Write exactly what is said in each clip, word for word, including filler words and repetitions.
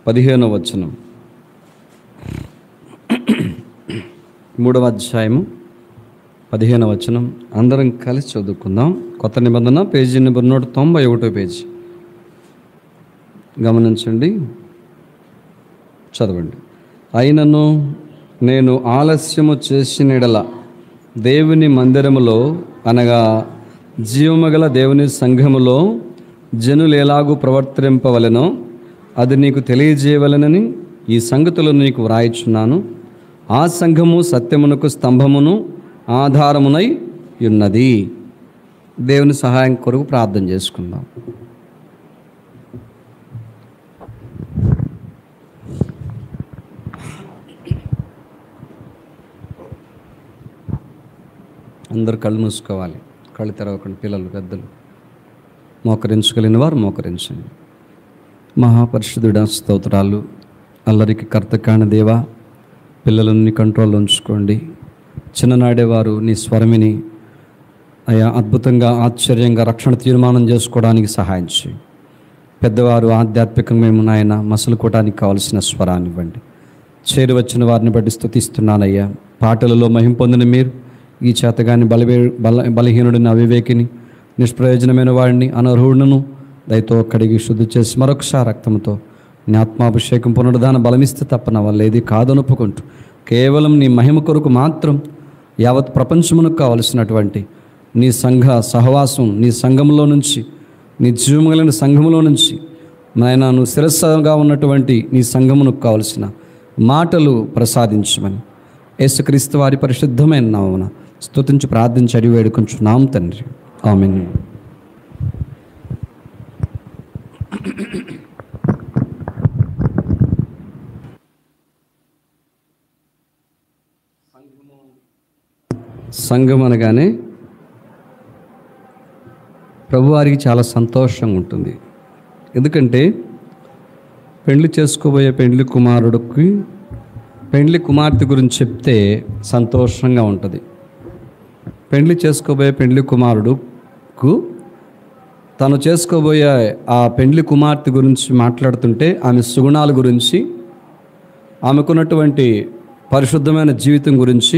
పదిహేనవ వచనం, మూడవ అధ్యాయము పదిహేనవ వచనం అందరం కలిసి చదువుకుందాం. కొత్త నిబంధన పేజీ నెంబర్ నూట తొంభై ఒకటో పేజీ. గమనించండి, చదవండి. అయినను నేను ఆలస్యము చేసిన యెడల దేవుని మందిరములో అనగా జీవముగల దేవుని సంఘములో జనులు ఎలాగూ ప్రవర్తింపవలెనో అది నీకు తెలియజేయవలెనని ఈ సంగతులను నీకు వ్రాయిచున్నాను. ఆ సంఘము సత్యమునకు స్తంభమును ఆధారమునై ఉన్నది. దేవుని సహాయం కొరకు ప్రార్థన చేసుకుందాం. అందరు కళ్ళు మూసుకోవాలి, కళ్ళు తెరవకండి. పిల్లలు పెద్దలు మోకరించగలిగిన వారు మోకరించండి. మహాపరిశుద్ధుడా స్తోత్రాలు. అల్లరికి కర్త కాని దేవా, పిల్లలను నీ కంట్రోల్లో ఉంచుకోండి. చిన్ననాడేవారు నీ స్వరమిని అయా అద్భుతంగా ఆశ్చర్యంగా రక్షణ తీర్మానం చేసుకోవడానికి సహాయం చేయి. పెద్దవారు ఆధ్యాత్మికంగా మేము నాయన మసలుకోవడానికి కావలసిన స్వరాన్ని ఇవ్వండి. చేరి వచ్చిన వారిని బట్టి స్తుతిస్తున్నానయ్యా. పాటలలో మహిమ పొందిన మీరు ఈ చేతగాని బలవే బల బలహీనుడిని అవివేకిని నిష్ప్రయోజనమైన వాడిని అనర్హుడును దయతో కడిగి శుద్ధి చేసి మరొకసారి రక్తంతో నీ ఆత్మాభిషేకం పునరుద్ధాన బలమిస్తే తప్ప నా వల్ల ఏది కాదనుపుకుంటూ కేవలం నీ మహిమ కొరకు మాత్రం యావత్ ప్రపంచమునకు కావలసినటువంటి నీ సంఘ సహవాసం, నీ సంఘంలో నుంచి, నీ జీవముగలిగిన సంఘములో నుంచి నాయన నువ్వు శిరస్సుగా ఉన్నటువంటి నీ సంఘమునకు కావలసిన మాటలు ప్రసాదించమని యేసుక్రీస్తు వారి పరిశుద్ధమైన నామమున స్తుతించి ప్రార్థించి అడిగి వేడుకొంచున్నాం తండ్రి. ఆమేన్. సంఘం అనగానే ప్రభువారికి చాలా సంతోషంగా ఉంటుంది. ఎందుకంటే పెండ్లి చేసుకోబోయే పెండ్లి కుమారుడికి పెండ్లి కుమార్తె గురించి చెప్తే సంతోషంగా ఉంటుంది. పెండ్లి చేసుకోబోయే పెండ్లి కుమారుడుకు తను చేసుకోబోయే ఆ పెండ్లి కుమార్తె గురించి మాట్లాడుతుంటే, ఆమె సుగుణాల గురించి, ఆమెకున్నటువంటి పరిశుద్ధమైన జీవితం గురించి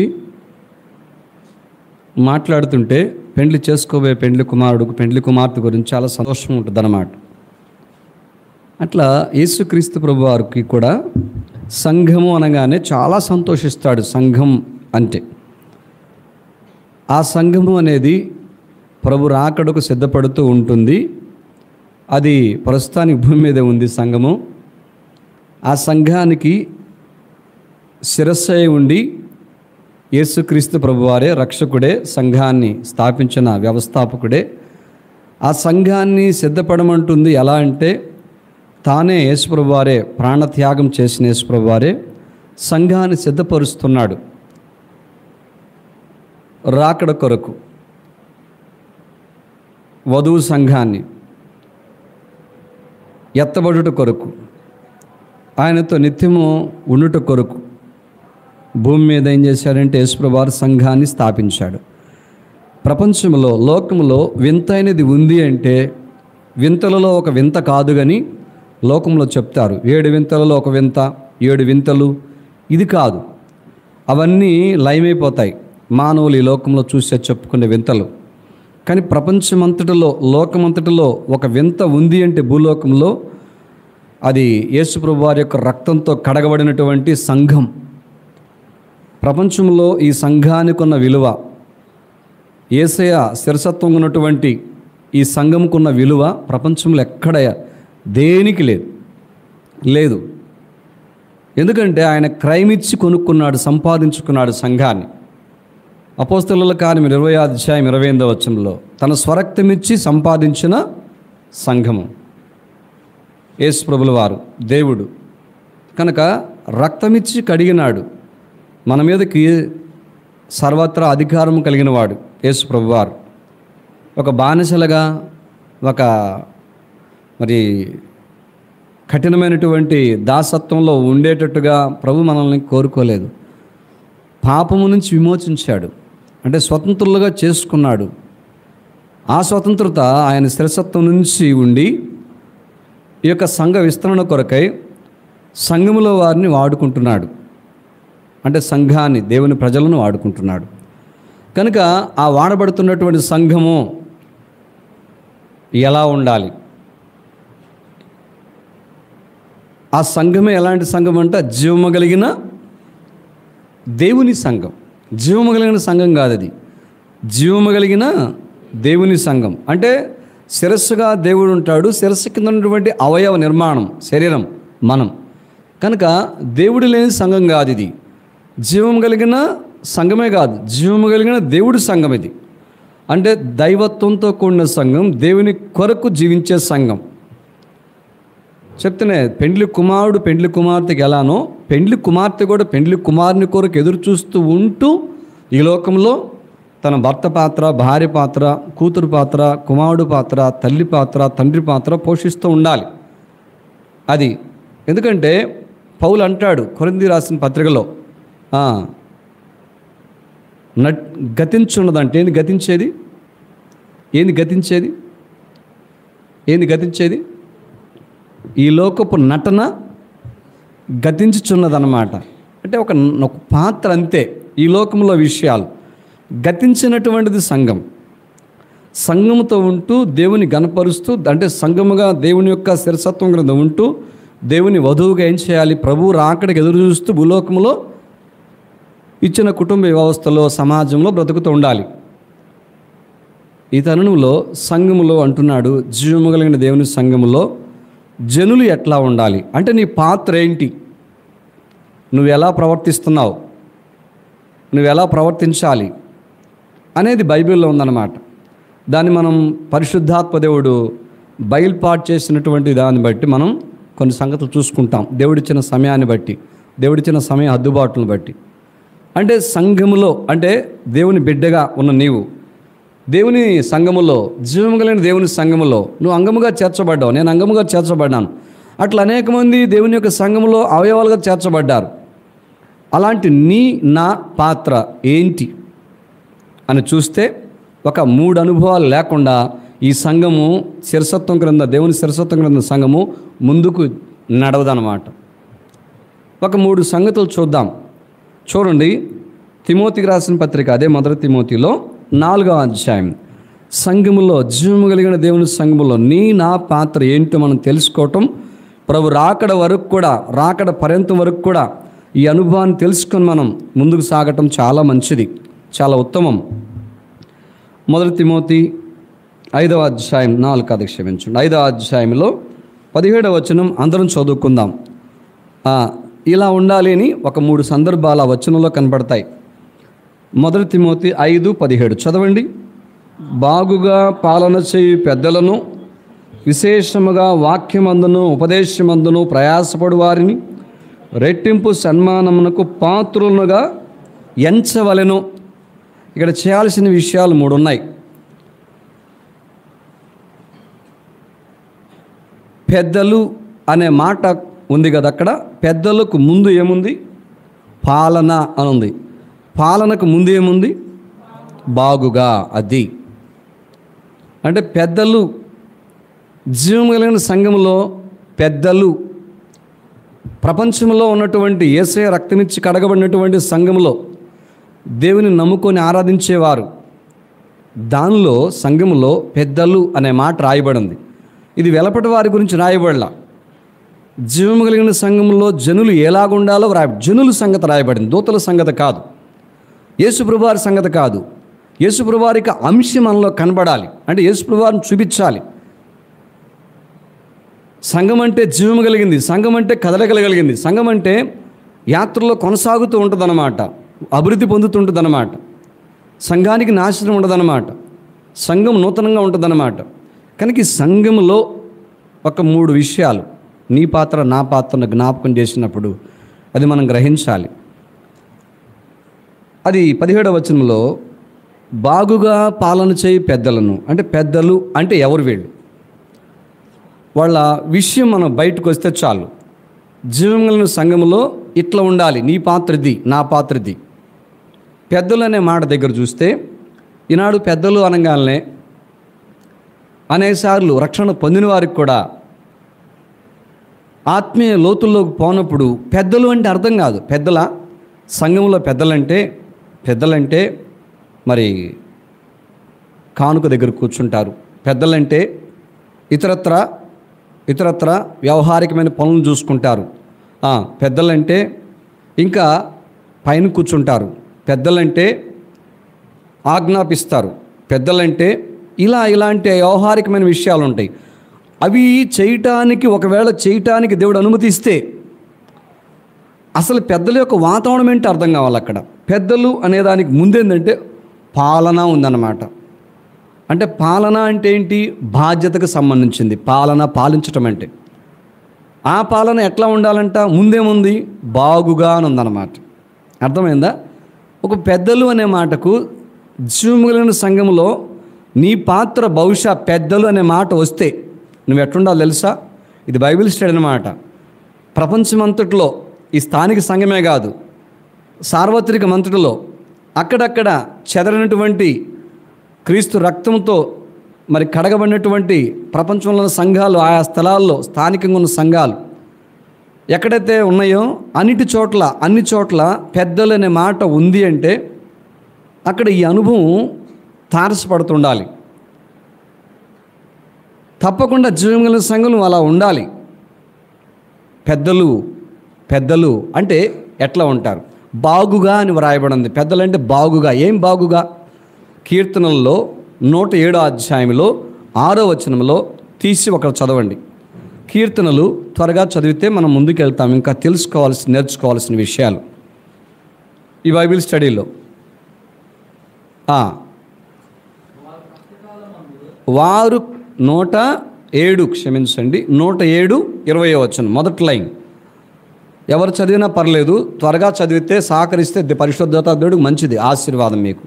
మాట్లాడుతుంటే పెండ్లి చేసుకోబోయే పెండ్లి కుమారుడుకు పెండ్లి కుమార్తె గురించి చాలా సంతోషం ఉంటుంది అన్నమాట. అట్లా యేసుక్రీస్తు ప్రభు వారికి కూడా సంఘము అనగానే చాలా సంతోషిస్తాడు. సంఘం అంటే ఆ సంఘము అనేది ప్రభు రాకడకు సిద్ధపడుతూ ఉంటుంది. అది ప్రస్తుతానికి భూమి మీద ఉంది సంఘము. ఆ సంఘానికి శిరస్సు ఉండి యేసుక్రీస్తు ప్రభువారే రక్షకుడే, సంఘాన్ని స్థాపించిన వ్యవస్థాపకుడే. ఆ సంఘాన్ని సిద్ధపడమంటుంది. ఎలా అంటే తానే యేసుప్రభువారే ప్రాణత్యాగం చేసిన యేసుప్రభువారే సంఘాన్ని సిద్ధపరుస్తున్నాడు రాకడ కొరకు. వధువు సంఘాన్ని ఎత్తబడుట కొరకు, ఆయనతో నిత్యము ఉండుట కొరకు భూమి మీద ఏం చేశాడంటే యేసుప్రభువారు సంఘాన్ని స్థాపించాడు. ప్రపంచంలో, లోకంలో వింతైనది ఉంది అంటే వింతలలో ఒక వింత కాదు కానీ లోకంలో చెప్తారు ఏడు వింతలలో ఒక వింత, ఏడు వింతలు. ఇది కాదు, అవన్నీ లయమైపోతాయి మానవులు ఈ లోకంలో చూసే చెప్పుకునే వింతలు. కానీ ప్రపంచమంతటిలో, లోకమంతటిలో ఒక వింత ఉంది అంటే భూలోకంలో అది యేసుప్రభు వారి యొక్క రక్తంతో కడగబడినటువంటి సంఘం. ప్రపంచంలో ఈ సంఘానికి ఉన్న విలువ, యేసయ్య శిరసత్వం ఉన్నటువంటి ఈ సంఘంకున్న విలువ ప్రపంచంలో ఎక్కడ దేనికి లేదు లేదు ఎందుకంటే ఆయన క్రైమిచ్చి కొనుక్కున్నాడు, సంపాదించుకున్నాడు సంఘాన్ని. అపోస్తలుల కార్యం ఇరవై అధ్యాయం ఇరవై ఎనిమిదవ వచనంలో తన స్వరక్తమిచ్చి సంపాదించిన సంఘము యేసు ప్రభుల వారు దేవుడు కనుక రక్తమిచ్చి కడిగినాడు. మన మీదకి సర్వత్రా అధికారం కలిగిన వాడు యేసు ప్రభువారు. ఒక బానిసలుగా, ఒక మరి కఠినమైనటువంటి దాసత్వంలో ఉండేటట్టుగా ప్రభు మనల్ని కోరుకోలేదు. పాపము నుంచి విమోచించాడు, అంటే స్వతంత్రులుగా చేసుకున్నాడు. ఆ స్వతంత్రత ఆయన శిరసత్వం నుంచి ఉండి ఈ యొక్క సంఘ విస్తరణ కొరకై సంఘములో వారిని వాడుకుంటున్నాడు, అంటే సంఘాన్ని, దేవుని ప్రజలను వాడుకుంటున్నాడు. కనుక ఆ వాడబడుతున్నటువంటి సంఘము ఎలా ఉండాలి? ఆ సంఘమే ఎలాంటి సంఘం అంటే జీవము కలిగిన దేవుని సంఘం. జీవము కలిగిన సంఘం కాదు అది, జీవము కలిగిన దేవుని సంఘం. అంటే శిరస్సుగా దేవుడు ఉంటాడు, శిరస్సు కింద ఉన్నటువంటి అవయవ నిర్మాణం శరీరం మనం. కనుక దేవుడు లేని సంఘం కాదు ఇది, జీవము కలిగిన సంఘమే కాదు, జీవము కలిగిన దేవుడి సంఘం ఇది. అంటే దైవత్వంతో కూడిన సంఘం, దేవుని కొరకు జీవించే సంఘం. చెప్తేనే పెండ్లి కుమారుడు పెండ్లి కుమార్తెకి ఎలానో, పెండ్లి కుమార్తె కూడా పెండ్లి కుమారుని కొరకు ఎదురు చూస్తూ ఉంటూ ఈ లోకంలో తన భర్త పాత్ర, భార్య పాత్ర, కూతురు పాత్ర, కుమారుడు పాత్ర, తల్లి పాత్ర, తండ్రి పాత్ర పోషిస్తూ ఉండాలి. అది ఎందుకంటే పౌలు అంటాడు కొరింథీ రాసిన పత్రికలో, నట్ గతించున్నదంటే ఏంది గతించేది? ఏంది గతించేది? ఏంది గతించేది? ఈ లోకపు నటన గతించుచున్నదన్నమాట. అంటే ఒక ఒక పాత్ర అంతే. ఈ లోకంలో విషయాలు గతించినటువంటిది సంఘం. సంఘముతో ఉంటూ దేవుని గణపరుస్తూ, అంటే సంఘముగా దేవుని యొక్క శిరసత్వం క్రింద ఉంటూ దేవుని వధువుగా ఏం చేయాలి? ప్రభువు రాకడికి ఎదురు చూస్తూ భూలోకంలో ఇచ్చిన కుటుంబ వ్యవస్థలో, సమాజంలో బ్రతుకుతూ ఉండాలి. ఈ తరుణంలో సంఘములో అంటున్నాడు, జీవము కలిగిన దేవుని సంఘములో జనులు ఎట్లా ఉండాలి అంటే నీ పాత్ర ఏంటి? నువ్వు ఎలా ప్రవర్తిస్తున్నావు, నువ్వు ఎలా ప్రవర్తించాలి అనేది బైబిల్లో ఉందన్నమాట. దాన్ని మనం పరిశుద్ధాత్మ దేవుడు బయలుపాటు చేసినటువంటి దాన్ని బట్టి మనం కొన్ని సంగతులు చూసుకుంటాం, దేవుడిచ్చిన సమయాన్ని బట్టి, దేవుడిచ్చిన సమయ హద్దుబాటులను బట్టి. అంటే సంఘములో, అంటే దేవుని బిడ్డగా ఉన్న నీవు దేవుని సంఘములో, జీవము కలిగిన దేవుని సంఘములో నువ్వు అంగముగా చేర్చబడ్డావు, నేను అంగముగా చేర్చబడ్డాను. అట్లా అనేక మంది దేవుని యొక్క సంఘములో అవయవాలుగా చేర్చబడ్డారు. అలాంటి నీ నా పాత్ర ఏంటి అని చూస్తే ఒక మూడు అనుభవాలు లేకుండా ఈ సంఘము శిరసత్వం క్రింద, దేవుని శిరసత్వం క్రింద సంఘము ముందుకు నడవదన్నమాట. ఒక మూడు సంగతులు చూద్దాం. చూడండి, తిమోతికి రాసిన పత్రిక, అదే మొదటి తిమోతిలో నాలుగవ అధ్యాయం, సంఘములో, జీవము కలిగిన దేవుని సంఘములో నీ నా పాత్ర ఏంటో మనం తెలుసుకోవటం, ప్రభు రాకడ వరకు కూడా, రాకడ పర్యంతం వరకు కూడా ఈ అనుభవాన్ని తెలుసుకొని మనం ముందుకు సాగటం చాలా మంచిది, చాలా ఉత్తమం. మొదటి తిమోతి ఐదవ అధ్యాయం, నాలుగు అది క్షమించండి, ఐదవ అధ్యాయంలో పదిహేడవ వచనం అందరం చదువుకుందాం. ఇలా ఉండాలి అని ఒక మూడు సందర్భాలు ఆ వచనంలో కనబడతాయి. మొదటి తిమోతి ఐదు పదిహేడు చదవండి. బాగుగా పాలన చేయు పెద్దలను, విశేషముగా వాక్యమందును ఉపదేశమందును ప్రయాసపడు వారిని రెట్టింపు సన్మానమునకు పాత్రులుగా ఎంచవలెను. ఇక్కడ చేయాల్సిన విషయాలు మూడు ఉన్నాయి. పెద్దలు అనే మాట ఉంది కదా, అక్కడ పెద్దలకు ముందు ఏముంది? పాలన అని ఉంది. పాలనకు ముందు ఏముంది? బాగుగా. అది అంటే పెద్దలు, జీవం కలిగిన సంఘములో పెద్దలు, ప్రపంచంలో ఉన్నటువంటి యేసయ్య రక్తమిచ్చి కడగబడినటువంటి సంఘములో దేవుని నమ్ముకొని ఆరాధించేవారు, దానిలో సంఘములో పెద్దలు అనే మాట రాయబడింది. ఇది వెలపటి వారి గురించి రాయబడలా. జీవము కలిగిన సంఘంలో జనులు ఎలాగుండాలో రాయ జనుల సంగతి రాయబడింది, దూతల సంగతి కాదు, యేసుప్రభువారి సంగతి కాదు. యేసుప్రభువారికి అంశం మనలో కనబడాలి, అంటే యేసుప్రభువారిని చూపించాలి. సంఘం అంటే జీవము కలిగింది, సంఘం అంటే కదలగలగలిగింది, సంఘం అంటే యాత్రలో కొనసాగుతూ ఉంటుందన్నమాట, అభివృద్ధి పొందుతుంటుందన్నమాట. సంఘానికి నాశనం ఉండదన్నమాట, సంఘం నూతనంగా ఉంటుందన్నమాట. కనుక ఈ సంఘంలో ఒక మూడు విషయాలు నీ పాత్ర నా పాత్రను జ్ఞాపకం చేసినప్పుడు అది మనం గ్రహించాలి. అది పదిహేడవ వచనంలో బాగుగా పాలన చేయి పెద్దలను, అంటే పెద్దలు అంటే ఎవరు? వీళ్ళు వాళ్ళ విషయం మనం బయటకు వస్తే చాలు. జీవం కలిగిన సంఘములో ఇట్లా ఉండాలి, నీ పాత్రది నా పాత్రది. పెద్దలు అనే మాట దగ్గర చూస్తే ఈనాడు పెద్దలు అనగానే అనేకసార్లు రక్షణ పొందిన వారికి కూడా ఆత్మీయ లోతుల్లోకి పోనప్పుడు పెద్దలు అంటే అర్థం కాదు. పెద్దల సంఘంలో పెద్దలంటే పెద్దలంటే మరి కానుక దగ్గర కూర్చుంటారు. పెద్దలంటే ఇతరత్ర ఇతరత్ర వ్యవహారికమైన పనులు చూసుకుంటారు. పెద్దలంటే ఇంకా పైన కూర్చుంటారు. పెద్దలంటే ఆజ్ఞాపిస్తారు. పెద్దలంటే ఇలా ఇలాంటి వ్యవహారికమైన విషయాలు ఉంటాయి. అవి చేయటానికి ఒకవేళ చేయటానికి దేవుడు అనుమతిస్తే అసలు పెద్దల యొక్క వాతావరణం ఏంటి అర్థం కావాలి. అక్కడ పెద్దలు అనేదానికి ముందేంటంటే పాలన ఉందన్నమాట. అంటే పాలన అంటే ఏంటి? బాధ్యతకు సంబంధించింది పాలన, పాలించటం అంటే. ఆ పాలన ఎట్లా ఉండాలంట? ముందేముంది? బాగుగా అని ఉందన్నమాట. అర్థమైందా? ఒక పెద్దలు అనే మాటకు జీవముగలిగిన సంఘంలో నీ పాత్ర బహుశా పెద్దలు అనే మాట వస్తే నువ్వు ఎట్లుండాలో తెలుసా? ఇది బైబిల్ స్టడీ అన్నమాట. ప్రపంచమంతటిలో ఈ స్థానిక సంఘమే కాదు, సార్వత్రిక మంతటిలో అక్కడక్కడ చెదరనటువంటి క్రీస్తు రక్తంతో మరి కడగబడినటువంటి ప్రపంచంలో ఉన్న సంఘాలు, ఆయా స్థలాల్లో స్థానికంగా ఉన్న సంఘాలు ఎక్కడైతే ఉన్నాయో అన్నిటి చోట్ల అన్ని చోట్ల పెద్దలు అనే మాట ఉంది అంటే అక్కడ ఈ అనుభవం తారసపడుతుండాలి. తప్పకుండా జీవం కలిగిన సంఘం అలా ఉండాలి. పెద్దలు పెద్దలు అంటే ఎట్లా ఉంటారు? బాగుగా అని వ్రాయబడింది. పెద్దలంటే బాగుగా. ఏం బాగుగా? కీర్తనల్లో నూట ఏడో అధ్యాయంలో ఆరో వచనంలో తీసి ఒకరు చదవండి. కీర్తనలు త్వరగా చదివితే మనం ముందుకు వెళ్తాం. ఇంకా తెలుసుకోవాల్సిన నేర్చుకోవాల్సిన విషయాలు ఈ బైబిల్ స్టడీలో. వారు నూట ఏడు క్షమించండి నూట ఏడు ఇరవయో వచనం మొదటి లైన్. ఎవరు చదివినా పర్లేదు, త్వరగా చదివితే సహకరిస్తే పరిశుద్ధత దేవుడికి మంచిది, ఆశీర్వాదం మీకు.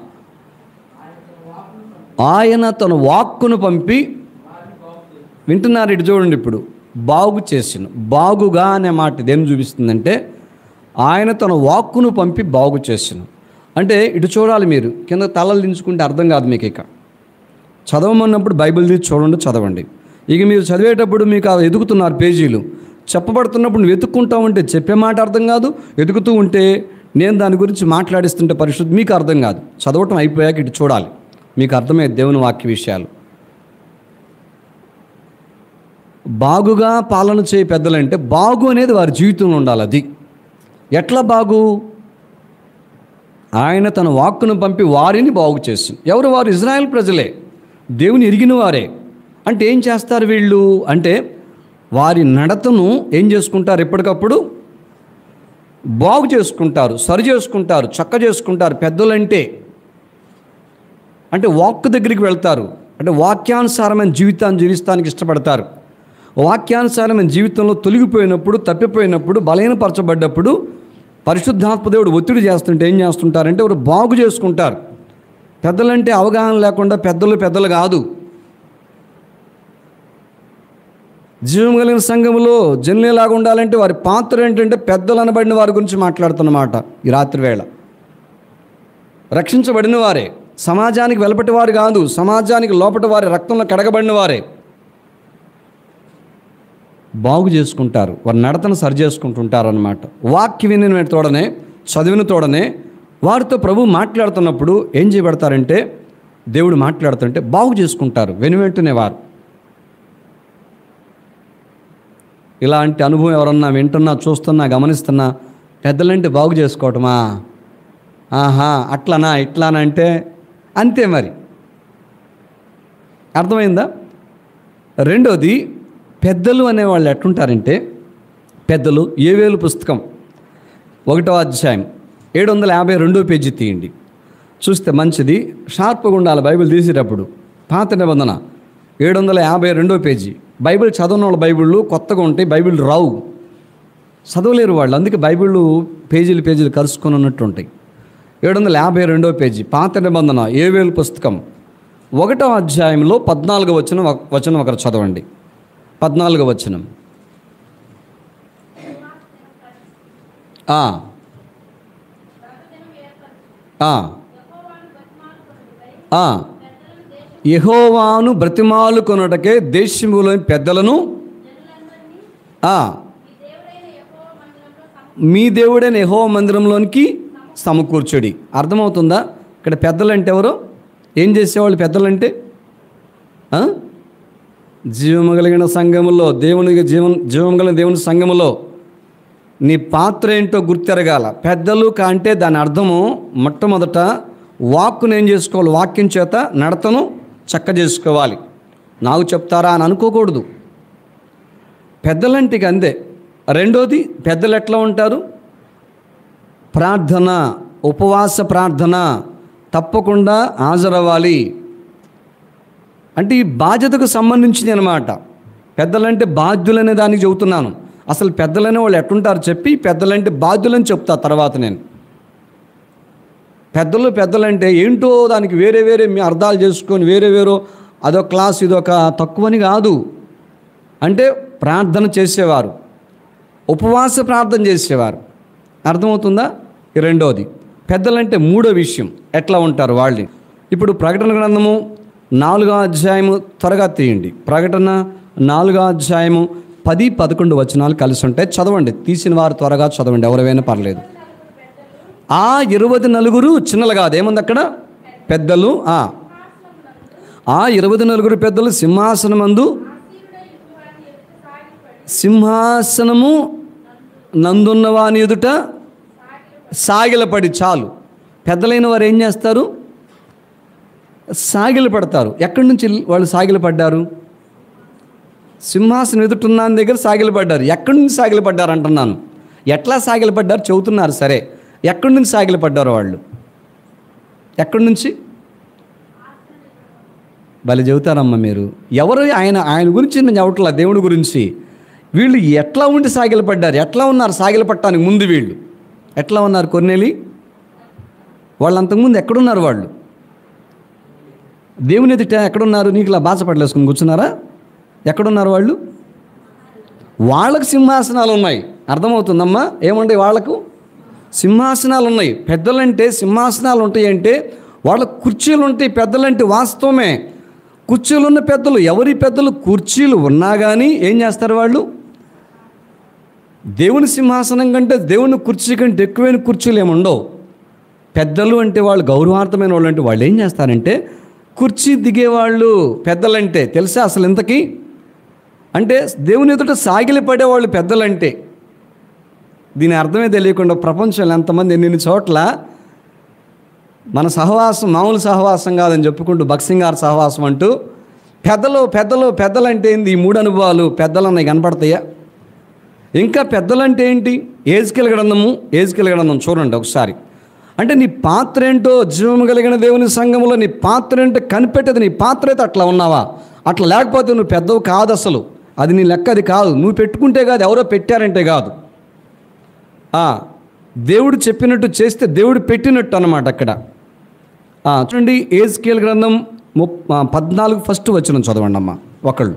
ఆయన తన వాక్కును పంపి, వింటున్నారు ఇటు చూడండి, ఇప్పుడు బాగు చేసిన బాగుగా అనే మాట ఇదేం చూపిస్తుందంటే ఆయన తన వాక్కును పంపి బాగు చేసిన అంటే ఇటు చూడాలి. మీరు కింద తలలు దించుకుంటే అర్థం కాదు మీకు. ఇక చదవమన్నప్పుడు బైబిల్ తీసి చూడండి, చదవండి. ఇక మీరు చదివేటప్పుడు మీకు ఎదుగుతున్నారు పేజీలు, చెప్పబడుతున్నప్పుడు నువ్వు వెతుక్కుంటా ఉంటే చెప్పే మాట అర్థం కాదు, వెతుకుతూ ఉంటే నేను దాని గురించి మాట్లాడిస్తుంటే పరిశుద్ధి మీకు అర్థం కాదు. చదవటం అయిపోయాక ఇటు చూడాలి, మీకు అర్థమయ్యే దేవుని వాక్య విషయాలు. బాగుగా పాలన చేయ పెద్దలంటే బాగు అనేది వారి జీవితంలో ఉండాలి. అది ఎట్లా బాగు? ఆయన తన వాక్కును పంపి వారిని బాగు చేసింది. ఎవరు వారు? ఇజ్రాయెల్ ప్రజలే, దేవుని ఎరిగిన వారే. అంటే ఏం చేస్తారు వీళ్ళు అంటే వారి నడతను ఏం చేసుకుంటారు? ఎప్పటికప్పుడు బాగు చేసుకుంటారు, సరి చేసుకుంటారు, చక్క చేసుకుంటారు. పెద్దలంటే అంటే వాక్కు దగ్గరికి వెళ్తారు, అంటే వాక్యానుసారమైన జీవితాన్ని జీవిస్తానికి ఇష్టపడతారు. వాక్యానుసారమైన జీవితంలో తొలగిపోయినప్పుడు, తప్పిపోయినప్పుడు, బలహీనపరచబడ్డప్పుడు పరిశుద్ధాత్మదేవుడు ఒత్తిడి చేస్తుంటే ఏం చేస్తుంటారంటే వారు బాగు చేసుకుంటారు. పెద్దలంటే అవగాహన లేకుండా పెద్దలు పెద్దలు కాదు. జీవం కలిగిన సంఘంలో జన్లేలాగా ఉండాలంటే వారి పాత్ర ఏంటంటే పెద్దలు అనబడిన వారి గురించి మాట్లాడుతున్నమాట ఈ రాత్రి వేళ. రక్షించబడిన వారే, సమాజానికి వెలపటి వారు కాదు, సమాజానికి లోపటి వారి రక్తంలో కడగబడిన వారే. బాగు చేసుకుంటారు, వారి నడతను సరి చేసుకుంటుంటారు అన్నమాట. వాక్య వినిన తోడనే, చదివిన తోడనే వారితో ప్రభు మాట్లాడుతున్నప్పుడు ఏం చేయబడతారంటే దేవుడు మాట్లాడుతుంటే బాగు చేసుకుంటారు వెనువెంటనే వారు. ఇలాంటి అనుభవం ఎవరన్నా వింటున్నా, చూస్తున్నా, గమనిస్తున్నా, పెద్దలంటే బాగు చేసుకోవటమా, ఆహా అట్లనా ఇట్లానా అంటే అంతే మరి. అర్థమైందా? రెండోది, పెద్దలు అనేవాళ్ళు ఎట్లుంటారంటే పెద్దలు యోవేలు పుస్తకం ఒకటో అధ్యాయం ఏడు వందల యాభై రెండో పేజీ తీయండి, చూస్తే మంచిది. షార్ప్గా ఉండాలి బైబిల్ తీసేటప్పుడు. పాత నిబంధన ఏడు వందల యాభై రెండో పేజీ. బైబిల్ చదవని వాళ్ళ బైబిళ్ళు కొత్తగా ఉంటాయి, బైబిల్ రావు, చదవలేరు వాళ్ళు, అందుకే బైబిళ్ళు పేజీలు పేజీలు కలుసుకొని ఉన్నట్టు ఉంటాయి. ఏడు వందల యాభై రెండో పేజీ పాత నిబంధన యోవేలు పుస్తకం ఒకటో అధ్యాయంలో పద్నాలుగో వచనం వచనం ఒకరు చదవండి. పద్నాలుగో వచనం. యెహోవాను బ్రతిమాలు కొనుటకే దేశములోని పెద్దలను మీ దేవుడైన యెహోవా మందిరంలోనికి సమకూర్చుడి. అర్థమవుతుందా? ఇక్కడ పెద్దలు అంటే ఎవరు? ఏం చేసేవాళ్ళు పెద్దలంటే? జీవము కలిగిన సంఘములో, దేవునికి జీవం జీవం కలిగిన దేవుని సంఘములో నీ పాత్ర ఏంటో గుర్తెరగాల. పెద్దలు కంటే దాని అర్థము మొట్టమొదట వాక్కును ఏం చేసుకోవాలి? వాక్యం చేత నడతను చక్క చేసుకోవాలి. నాకు చెప్తారా అని అనుకోకూడదు. పెద్దలంటే అంతే. రెండోది, పెద్దలు ఎట్లా ఉంటారు? ప్రార్థన, ఉపవాస ప్రార్థన తప్పకుండా హాజరవ్వాలి. అంటే ఈ బాధ్యతకు సంబంధించింది అనమాట. పెద్దలంటే బాధ్యులనే దానికి చెబుతున్నాను. అసలు పెద్దలనే వాళ్ళు ఎట్లుంటారు చెప్పి, పెద్దలంటే బాధ్యులని చెప్తా తర్వాత నేను. పెద్దలు పెద్దలంటే ఏంటో దానికి వేరే వేరే మీ అర్థాలు చేసుకొని వేరే వేరే అదొక క్లాస్ ఇదొక తక్కువని కాదు. అంటే ప్రార్థన చేసేవారు, ఉపవాస ప్రార్థన చేసేవారు. అర్థమవుతుందా? రెండోది పెద్దలంటే మూడో విషయం ఎట్లా ఉంటారు వాళ్ళు. ఇప్పుడు ప్రకటన గ్రంథము నాలుగో అధ్యాయము త్వరగా తీయండి. ప్రకటన నాలుగో అధ్యాయము పది పదకొండు వచనాలు కలిసి ఉంటాయి. చదవండి, తీసిన వారు త్వరగా చదవండి, ఎవరైనా పర్లేదు. ఆ ఇరవై నలుగురు చిన్నలు కాదు, ఏముంది అక్కడ? పెద్దలు. ఆ ఇరవై నలుగురు పెద్దలు సింహాసనమందు సింహాసనము నందున్న వాని ఎదుట సాగిలపడి. చాలు. పెద్దలైన వారు ఏం చేస్తారు? సాగిలు పడతారు. ఎక్కడి నుంచి వాళ్ళు సాగిలు పడ్డారు? సింహాసనం ఎదుటున్న దగ్గర సాగిలు పడ్డారు. ఎక్కడి నుంచి సాగిలు పడ్డారు అంటున్నాను. ఎట్లా సాగిలు పడ్డారు చెబుతున్నారు. సరే, ఎక్కడి నుంచి సాగిలు పడ్డారు వాళ్ళు? ఎక్కడి నుంచి? భలే చెబుతారమ్మా మీరు. ఎవరు? ఆయన ఆయన గురించి నేను చెప్పట్లా, దేవుడి గురించి. వీళ్ళు ఎట్లా ఉండి సాగిలు పడ్డారు? ఎట్లా ఉన్నారు సాగిలు పట్టడానికి ముందు? వీళ్ళు ఎట్లా ఉన్నారు? కొర్నేలి వాళ్ళు అంతకుముందు ఎక్కడున్నారు? వాళ్ళు దేవుని ఎదుట ఎక్కడున్నారు? నీకు ఇలా బాస పడలేసుకుని కూర్చున్నారా? ఎక్కడున్నారు వాళ్ళు? వాళ్ళకు సింహాసనాలు ఉన్నాయి. అర్థమవుతుందమ్మా? ఏముంటాయి వాళ్ళకు? సింహాసనాలు ఉన్నాయి. పెద్దలంటే సింహాసనాలు ఉంటాయి అంటే వాళ్ళ కుర్చీలు ఉంటాయి. పెద్దలంటే వాస్తవమే కుర్చీలు ఉన్న పెద్దలు. ఎవరి పెద్దలు? కుర్చీలు ఉన్నా కానీ ఏం చేస్తారు వాళ్ళు? దేవుని సింహాసనం కంటే దేవుని కుర్చీ కంటే ఎక్కువైన కుర్చీలు ఏముండవు. పెద్దలు అంటే వాళ్ళు గౌరవార్థమైన వాళ్ళు. అంటే వాళ్ళు ఏం చేస్తారంటే కుర్చీ దిగేవాళ్ళు పెద్దలంటే. తెలుసా అసలు ఇంతకీ? అంటే దేవుని ఎదుట సాగిలి పడేవాళ్ళు పెద్దలంటే. దీని అర్థమే తెలియకుండా ప్రపంచంలో ఎంతమంది ఎన్ని చోట్ల మన సహవాసం మామూలు సహవాసం కాదని చెప్పుకుంటూ బక్సింగార్ సహవాసం అంటూ పెద్దలు పెద్దలు పెద్దలంటే ఏంది? ఈ మూడు అనుభవాలు పెద్దలన్నాయి కనపడతాయా? ఇంకా పెద్దలంటే ఏంటి? ఏజ్కేల్ గ్రంథము ఏజ్కేల్ గ్రంథం చూడండి ఒకసారి. అంటే నీ పాత్ర ఏంటో జీవము కలిగిన దేవుని సంఘములో నీ పాత్ర ఏంటో కనిపెట్టేది. నీ పాత్ర అయితే అట్లా ఉన్నావా? అట్లా లేకపోతే నువ్వు పెద్దవు కాదు. అసలు అది నీ లెక్క, అది కాదు. నువ్వు పెట్టుకుంటే కాదు, ఎవరో పెట్టారంటే కాదు. దేవుడు చెప్పినట్టు చేస్తే దేవుడు పెట్టినట్టు అన్నమాట అక్కడ. చూడండి, ఏజ్కేల్ గ్రంథం ముప్ పద్నాలుగు ఫస్ట్ వచనం చదవండి అమ్మా ఒకళ్ళు.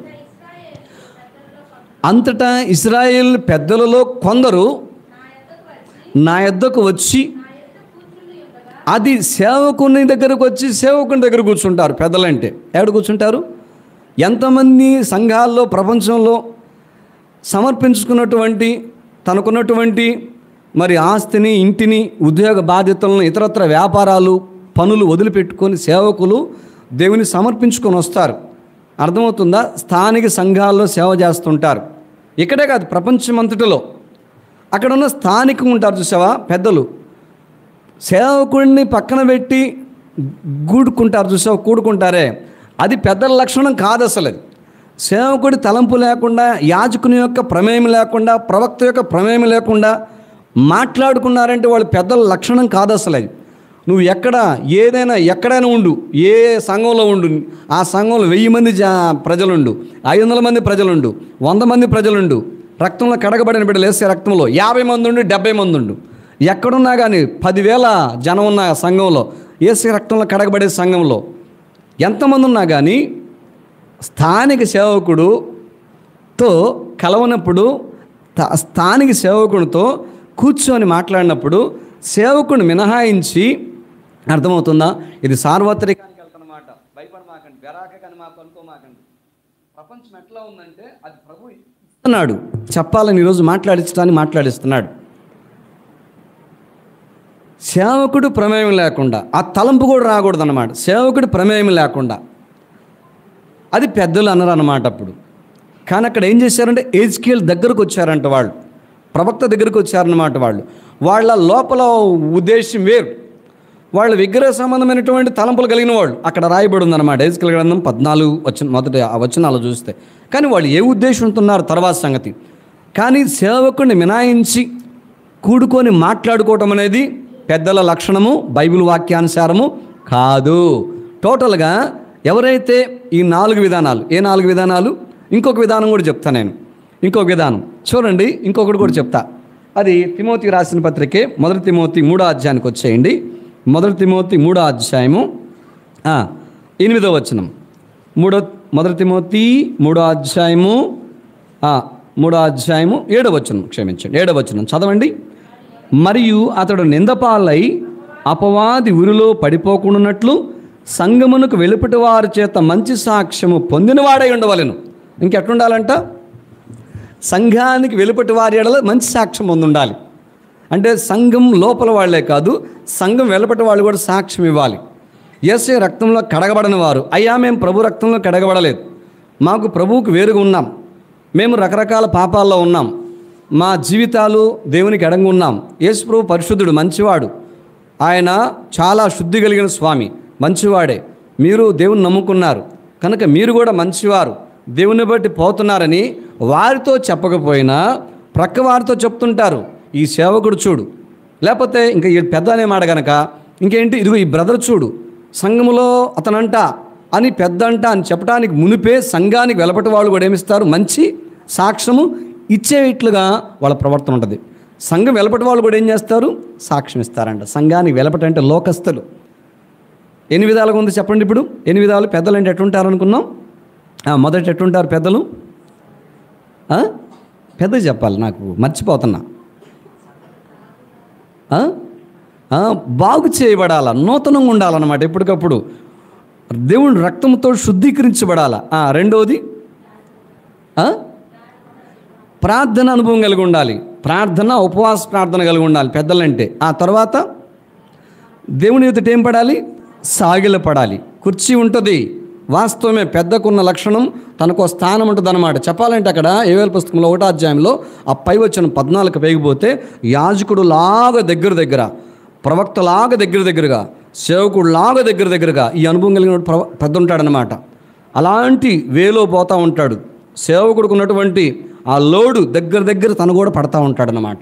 అంతటా ఇశ్రాయేల్ పెద్దలలో కొందరు నా యొద్దకు వచ్చి, అది సేవకుని దగ్గరకు వచ్చి సేవకుని దగ్గర కూర్చుంటారు. పెద్దలంటే ఎక్కడ కూర్చుంటారు? ఎంతమంది సంఘాల్లో ప్రపంచంలో సమర్పించుకున్నటువంటి తనకున్నటువంటి మరి ఆస్తిని, ఇంటిని, ఉద్యోగ బాధ్యతలను, ఇతరత్ర వ్యాపారాలు, పనులు వదిలిపెట్టుకొని సేవకులు దేవుని సమర్పించుకొని వస్తారు. అర్థమవుతుందా? స్థానిక సంఘాల్లో సేవ చేస్తుంటారు. ఇక్కడే కాదు, ప్రపంచమంతటిలో అక్కడ ఉన్న స్థానికం ఉంటారు చూసావా పెద్దలు. సేవకుడిని పక్కన పెట్టి గూడుకుంటారు చూసావా, కూడుకుంటారే, అది పెద్దల లక్షణం కాదు అసలు. అది సేవకుడి తలంపు లేకుండా, యాజకుని యొక్క ప్రమేయం లేకుండా, ప్రవక్త యొక్క ప్రమేయం లేకుండా మాట్లాడుకున్నారంటే వాళ్ళు పెద్దల లక్షణం కాదు అసలు. అది నువ్వు ఎక్కడ ఏదైనా ఎక్కడైనా ఉండు, ఏ సంఘంలో ఉండు, ఆ సంఘంలో వెయ్యి మంది జా ప్రజలుండు, ఐదు వందల మంది ప్రజలుండు, వంద మంది ప్రజలుండు, రక్తంలో కడగబడిన బిడ్డలు వేసే రక్తంలో యాభై మంది ఉండు, డెబ్బై మంది ఉండు, ఎక్కడున్నా కానీ పదివేల జనం ఉన్న సంఘంలో, ఏసే రక్తంలో కడగబడే సంఘంలో ఎంతమంది ఉన్నా కానీ స్థానిక సేవకుడుతో కలవనప్పుడు, స్థానిక సేవకుడితో కూర్చొని మాట్లాడినప్పుడు సేవకుడిని మినహాయించి, అర్థమవుతుందా? ఇది సార్వత్రికానికి వెళ్తున్నమాట. భయపడమాకండి, బెరాక కానీ మాకు అనుకోమాకండి. ప్రపంచం ఎట్లా ఉందంటే అది ప్రభు అన్నాడు, చెప్పాలని ఈరోజు మాట్లాడించడానికి మాట్లాడిస్తున్నాడు. సేవకుడు ప్రమేయం లేకుండా, ఆ తలంపు కూడా రాకూడదు అన్నమాట. సేవకుడు ప్రమేయం లేకుండా అది పెద్దలు అన్నారు అన్నమాట అప్పుడు. కానీ అక్కడ ఏం చేశారంటే ఎజ్కేల్ దగ్గరకు వచ్చారంట, వాళ్ళు ప్రవక్త దగ్గరకు వచ్చారన్నమాట. వాళ్ళు వాళ్ళ లోపల ఉద్దేశం వేరు, వాళ్ళ విగ్రహ సంబంధమైనటువంటి తలంపులు కలిగిన వాళ్ళు. అక్కడ రాయబడి ఉందన్నమాట ఎజ్కేల్ గ్రంథం పద్నాలుగు వచ్చిన మొదటి ఆ వచనాలు చూస్తే. కానీ వాళ్ళు ఏ ఉద్దేశంతో ఉన్నారు తర్వాత సంగతి. కానీ సేవకుడిని మినాయించి కూడుకొని మాట్లాడుకోవటం అనేది పెద్దల లక్షణము, బైబిల్ వాక్యానుసారము కాదు. టోటల్గా ఎవరైతే ఈ నాలుగు విధానాలు, ఏ నాలుగు విధానాలు, ఇంకొక విధానం కూడా చెప్తా నేను. ఇంకొక విధానం చూడండి, ఇంకొకటి కూడా చెప్తా. అది తిమోతి రాసిన పత్రికే మొదటి తిమోతి మూడో అధ్యాయానికి వచ్చేయండి. మొదటి తిమోతి మూడో అధ్యాయము ఎనిమిదో వచనం. మూడో మొదటి తిమోతి మూడో అధ్యాయము మూడో అధ్యాయము ఏడో వచనం, క్షమించండి ఏడో వచనం చదవండి. మరియు అతడు నిందపాలై అపవాది ఉరిలో పడిపోకుండానట్లు సంగమునకు వెలుపటి వారి చేత మంచి సాక్ష్యము పొందినవాడై ఉండవలెను. ఇంకెట్లుండాలంట? సంఘానికి వెలుపటి వారి ఎడల మంచి సాక్ష్యం పొంది ఉండాలి. అంటే సంఘం లోపల వాళ్లే కాదు, సంఘం వెలుపటి వాళ్ళు కూడా సాక్ష్యం ఇవ్వాలి. యేసు రక్తంలో కడగబడని వారు, అయ్యా మేము ప్రభు రక్తంలో కడగబడలేదు, మాకు ప్రభువుకు వేరుగా ఉన్నాం, మేము రకరకాల పాపాల్లో ఉన్నాం, మా జీవితాలు దేవునికి ఎడంగా ఉన్నాం, యేసు ప్రభు పరిశుద్ధుడు, మంచివాడు, ఆయన చాలా శుద్ధి కలిగిన స్వామి, మంచివాడే, మీరు దేవుని నమ్ముకున్నారు కనుక మీరు కూడా మంచివారు, దేవుని బట్టి పోతున్నారని వారితో చెప్పకపోయినా ప్రక్క వారితో చెప్తుంటారు, ఈ సేవకుడు చూడు, లేకపోతే ఇంకా ఈ పెద్ద అనే మాట కనుక ఇంకేంటి, ఇదిగో ఈ బ్రదర్ చూడు సంఘములో అతనంట అని పెద్ద అంట అని చెప్పడానికి మునిపే సంఘానికి వెలపటి వాళ్ళు కూడా ఏమిస్తారు, మంచి సాక్ష్యము ఇచ్చేట్లుగా వాళ్ళ ప్రవర్తన ఉంటుంది. సంఘం వెలపటి వాళ్ళు కూడా ఏం చేస్తారు, సాక్ష్యం ఇస్తారంట. సంఘానికి వెలపటి అంటే లోకస్తులు. ఎన్ని విధాలుగా ఉంది చెప్పండి. ఇప్పుడు ఎన్ని విధాలు పెద్దలు అంటే ఎట్లుంటారు అనుకున్నాం. మొదట ఎట్లుంటారు పెద్దలు? పెద్ద చెప్పాలి, నాకు మర్చిపోతున్నా. బాగు చేయబడాల, నూతనంగా ఉండాలన్నమాట, ఎప్పటికప్పుడు దేవుని రక్తంతో శుద్ధీకరించబడాల. రెండవది ప్రార్థన అనుభవం కలిగి ఉండాలి, ప్రార్థన ఉపవాస ప్రార్థన కలిగి ఉండాలి పెద్దలంటే. ఆ తర్వాత దేవుని ఎదుట ఏం పడాలి, సాగిల పడాలి. కుర్చీ ఉంటుంది, వాస్తవమే, పెద్దకున్న లక్షణం తనకు స్థానం ఉంటుంది అన్నమాట. చెప్పాలంటే అక్కడ యోవేలు పుస్తకంలో ఒకటో అధ్యాయంలో ఆ పై వచ్చిన పద్నాలుగు పేగిపోతే యాజకుడు లాగా దగ్గర దగ్గర, ప్రవక్తలాగా దగ్గర దగ్గరగా, సేవకుడు లాగా దగ్గర దగ్గరగా ఈ అనుభవం కలిగిన పెద్ద ఉంటాడనమాట. అలాంటి వేలో పోతూ ఉంటాడు. సేవకుడికి ఉన్నటువంటి ఆ లోడు దగ్గర దగ్గర తను కూడా పడతా ఉంటాడనమాట.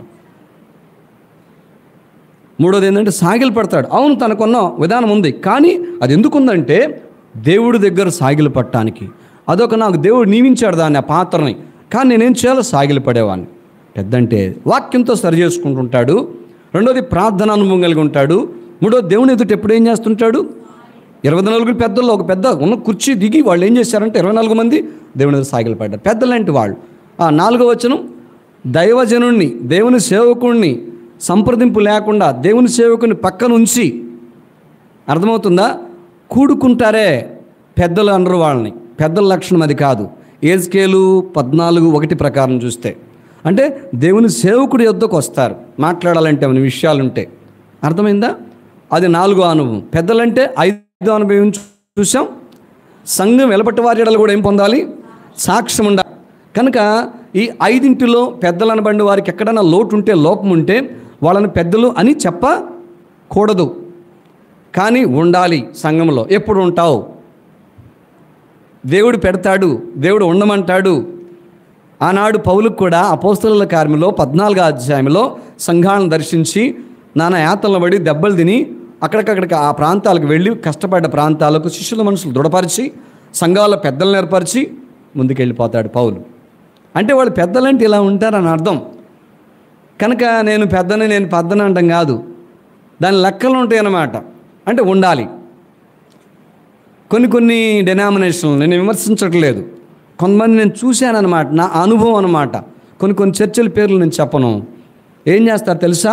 మూడోది ఏంటంటే సాగిలు పడతాడు. అవును, తనకున్న విధానం ఉంది, కానీ అది ఎందుకుందంటే దేవుడి దగ్గర సాగిలు పట్టడానికి. అదొక నాకు దేవుడు నియమించాడు దాన్ని, ఆ పాత్రని. కానీ నేనేం చేయాలో సాగిలు పడేవాడిని. పెద్దంటే వాక్యంతో సరి చేసుకుంటుంటాడు. రెండోది ప్రార్థన అనుభవం కలిగి ఉంటాడు. మూడోది దేవుని ఎదుట ఎప్పుడు ఏం చేస్తుంటాడు, ఇరవై నలుగురు పెద్దల్లో ఒక పెద్ద ఉన్న కుర్చీ దిగి వాళ్ళు ఏం చేశారంటే ఇరవై నాలుగు మంది దేవుని ఎదుట సాగిలు పడ్డారు, పెద్దలంటే వాళ్ళు. ఆ నాలుగో వచనం, దైవజనుణ్ణి, దేవుని సేవకుణ్ణి సంప్రదింపు లేకుండా దేవుని సేవకుని పక్కన ఉంచి, అర్థమవుతుందా, కూడుకుంటారే పెద్దలు అనరు వాళ్ళని. పెద్దల లక్షణం అది కాదు. ఎజ్కేలు పద్నాలుగు ఒకటి ప్రకారం చూస్తే అంటే దేవుని సేవకుడి యొద్దకు వస్తారు మాట్లాడాలంటే ఏమైనా విషయాలుంటే. అర్థమైందా? అది నాలుగో అనుభవం. పెద్దలంటే ఐదో అనుభవం చూసాం. సంఘం వెలపట్టి వారి ఎడలు కూడా ఏం పొందాలి, సాక్ష్యం ఉండాలి. కనుక ఈ ఐదింటిలో పెద్దలు అనబడిన వారికి ఎక్కడైనా లోటు ఉంటే, లోపం ఉంటే వాళ్ళని పెద్దలు అని చెప్పకూడదు, కానీ ఉండాలి. సంఘంలో ఎప్పుడు ఉంటావు, దేవుడు పెడతాడు, దేవుడు ఉండమంటాడు. ఆనాడు పౌలుకు కూడా అపోస్తలుల కార్యములో పద్నాలుగో అధ్యాయంలో సంఘాలను దర్శించి నానా యాతనలు పడి దెబ్బలు తిని అక్కడికక్కడికి ఆ ప్రాంతాలకు వెళ్ళి కష్టపడ్డ ప్రాంతాలకు శిష్యుల మనుషులు దృఢపరిచి సంఘాల పెద్దలను ఏర్పరిచి ముందుకెళ్ళిపోతాడు పౌలు. అంటే వాళ్ళు పెద్దలంటే ఇలా ఉంటారని అర్థం. కనుక నేను పెద్దని నేను పెద్దని అంటాం కాదు, దాని లెక్కలు ఉంటాయి అన్నమాట. అంటే ఉండాలి. కొన్ని కొన్ని డెనామినేషన్లు నేను విమర్శించట్లేదు, కొంతమంది నేను చూశానన్నమాట, నా అనుభవం అన్నమాట. కొన్ని కొన్ని చర్చల పేర్లు నేను చెప్పను. ఏం చేస్తారు తెలుసా,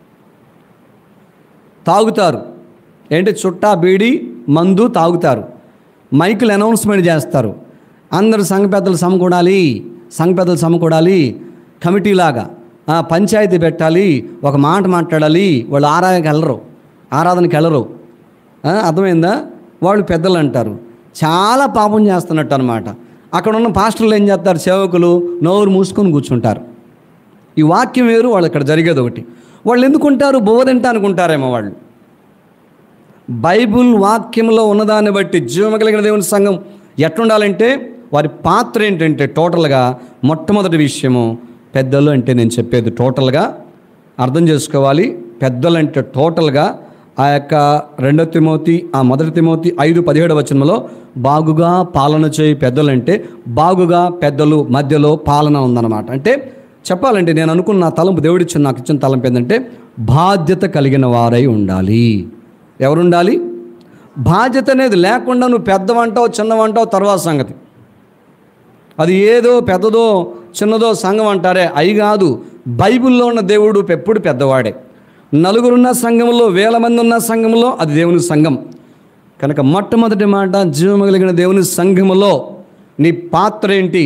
తాగుతారు, ఏంటి చుట్టా బీడి మందు తాగుతారు, మైకులు అనౌన్స్మెంట్ చేస్తారు, అందరు సంఘ పెద్దలు సమకూడాలి, సంఘ పెద్దలు సమకూడాలి, కమిటీలాగా పంచాయతీ పెట్టాలి, ఒక మాట మాట్లాడాలి. వాళ్ళు ఆరాధనకి వెళ్ళరు, ఆరాధనకి వెళ్ళరు. అర్థమైందా? వాళ్ళు పెద్దలు అంటారు. చాలా పాపం చేస్తున్నట్టు అనమాట. అక్కడ ఉన్న పాస్టర్లు ఏం చేస్తారు? సేవకులు నోరు మూసుకొని కూర్చుంటారు. ఈ వాక్యం వేరు, వాళ్ళు ఇక్కడ జరిగేది ఒకటి. వాళ్ళు ఎందుకుంటారు? బోధంట అనుకుంటారేమో వాళ్ళు. బైబుల్ వాక్యంలో ఉన్నదాన్ని బట్టి జీవము కలిగిన దేవుని సంఘం ఎట్లుండాలంటే వారి పాత్ర ఏంటంటే టోటల్గా మొట్టమొదటి విషయము పెద్దలు అంటే నేను చెప్పేది టోటల్గా అర్థం చేసుకోవాలి. పెద్దలు అంటే టోటల్గా ఆ యొక్క రెండో తిమోతి ఆ మొదటి తిమోతి ఐదు పదిహేడు వచనంలో బాగుగా పాలన చేయి పెద్దలు అంటే బాగుగా పెద్దలు మధ్యలో పాలన ఉందన్నమాట. అంటే చెప్పాలంటే నేను అనుకున్న నా తలంపు దేవుడిచ్చిన నాకు ఇచ్చిన తలంపు ఏంటంటే బాధ్యత కలిగిన వారై ఉండాలి. ఎవరుండాలి? బాధ్యత అనేది లేకుండా నువ్వు పెద్దవంటావు చిన్నవంటావు తర్వాత సంగతి. అది ఏదో పెద్దదో చిన్నదో సంఘం అంటారే, అయి కాదు. బైబిల్లో ఉన్న దేవుడు ఎప్పుడు పెద్దవాడే. నలుగురున్న సంఘంలో వేల మంది ఉన్న సంఘంలో అది దేవుని సంఘం. కనుక మొట్టమొదటి మాట జీవము కలిగిన దేవుని సంఘములో నీ పాత్ర ఏంటి?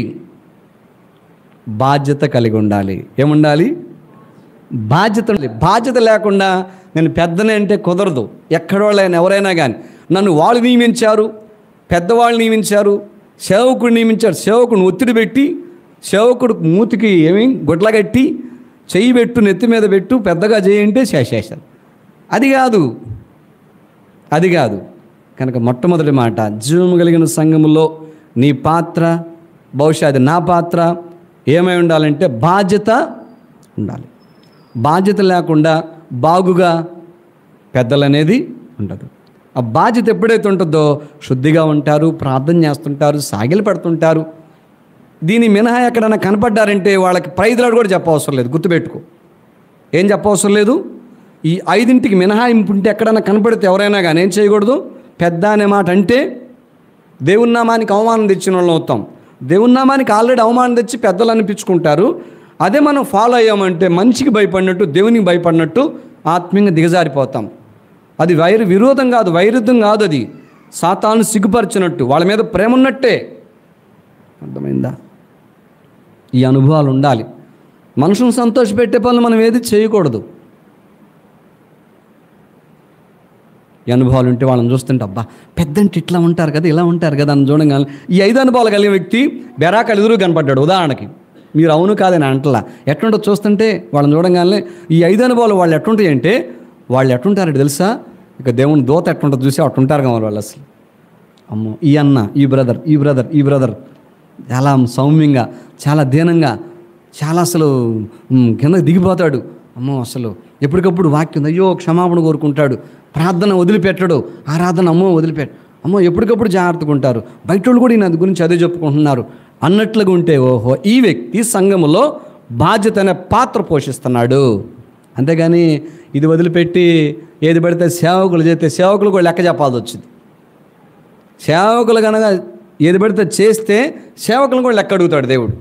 బాధ్యత కలిగి ఉండాలి. ఏముండాలి? బాధ్యత. బాధ్యత లేకుండా నేను పెద్దనే అంటే కుదరదు. ఎక్కడోళ్ళైనా ఎవరైనా కానీ నన్ను వాళ్ళు నియమించారు, పెద్దవాళ్ళు నియమించారు, సేవకుడు నియమించారు. సేవకుడిని ఒత్తిడి పెట్టి సేవకుడు మూతికి ఏమి గుడ్ల కట్టి చెయ్యి పెట్టు, నెత్తి మీద పెట్టు, పెద్దగా చేయంటే శేషేశారు. అది కాదు, అది కాదు. కనుక మొట్టమొదటి మాట జీవము కలిగిన సంఘములో నీ పాత్ర, బహుశా అది నా పాత్ర ఏమై ఉండాలంటే బాధ్యత ఉండాలి. బాధ్యత లేకుండా బాగుగా పెద్దలు అనేది ఉండదు. ఆ బాధ్యత ఎప్పుడైతే ఉంటుందో శుద్ధిగా ఉంటారు, ప్రార్థన చేస్తుంటారు, సాగిలు పెడుతుంటారు. దీని మినహా ఎక్కడైనా కనపడ్డారంటే వాళ్ళకి ప్రైజ్లాడు కూడా చెప్పవసరం లేదు. గుర్తుపెట్టుకో, ఏం చెప్పవసరం లేదు. ఈ ఐదింటికి మినహాయింపు ఉంటే ఎక్కడైనా కనపడితే ఎవరైనా కానీ ఏం చేయకూడదు? పెద్ద అనే మాట అంటే దేవుని నామానికి అవమానం తెచ్చిన వాళ్ళం అవుతాం. దేవుని నామానికి ఆల్రెడీ అవమానం తెచ్చి పెద్దలు అనిపించుకుంటారు. అదే మనం ఫాలో అయ్యామంటే మనిషికి భయపడినట్టు దేవునికి భయపడినట్టు ఆత్మీయంగా దిగజారిపోతాం. అది వైరు విరోధం కాదు, వైరుధ్యం కాదు. అది సాతాను సిగ్గుపరిచినట్టు, వాళ్ళ మీద ప్రేమ ఉన్నట్టే. అర్థమైందా? ఈ అనుభవాలు ఉండాలి. మనుషులను సంతోషపెట్టే పనులు మనం ఏది చేయకూడదు. ఈ అనుభవాలు ఉంటే వాళ్ళని చూస్తుంటే అబ్బా పెద్దంటే ఇట్లా ఉంటారు కదా, ఇలా ఉంటారు కదా అని చూడగానే ఈ ఐదు అనుభవాలు కలిగిన వ్యక్తి బెరాకలు ఎదురు కనపడ్డాడు. ఉదాహరణకి మీరు అవును కాదని అంటలా, ఎట్లుంటో చూస్తుంటే వాళ్ళని చూడగానే ఈ ఐదు అనుభవాలు వాళ్ళు ఎట్లుంటాయి అంటే వాళ్ళు ఎట్లుంటారంటే తెలుసా? ఇక దేవుని దూత ఎట్లుంటుంది చూసి అట్లుంటారు కదా వాళ్ళు. అసలు అమ్మో ఈ అన్న, ఈ బ్రదర్, ఈ బ్రదర్, ఈ బ్రదర్ చాలా సౌమ్యంగా, చాలా దీనంగా, చాలా అసలు కిందకి దిగిపోతాడు. అమ్మో అసలు ఎప్పటికప్పుడు వాక్యం అయ్యో క్షమాపణ కోరుకుంటాడు, ప్రార్థన వదిలిపెట్టడు, ఆరాధన అమ్మో వదిలిపెట్ట అమ్మో ఎప్పటికప్పుడు జాగ్రత్తగా ఉంటారు. బయట వాళ్ళు కూడా ఈయన గురించి అదే చెప్పుకుంటున్నారు అన్నట్లుగా ఉంటే ఓహో ఈ వ్యక్తి సంఘములో బాధ్యత అనే పాత్ర పోషిస్తున్నాడు. అంతేగాని ఇది వదిలిపెట్టి ఏది పడితే సేవకులు చేస్తే సేవకులు కూడా లెక్క చెప్పాల్సి వచ్చింది. సేవకులు కనుక ఏది పడితే చేస్తే సేవకులను కూడా లెక్క అడుగుతాడు దేవుడు.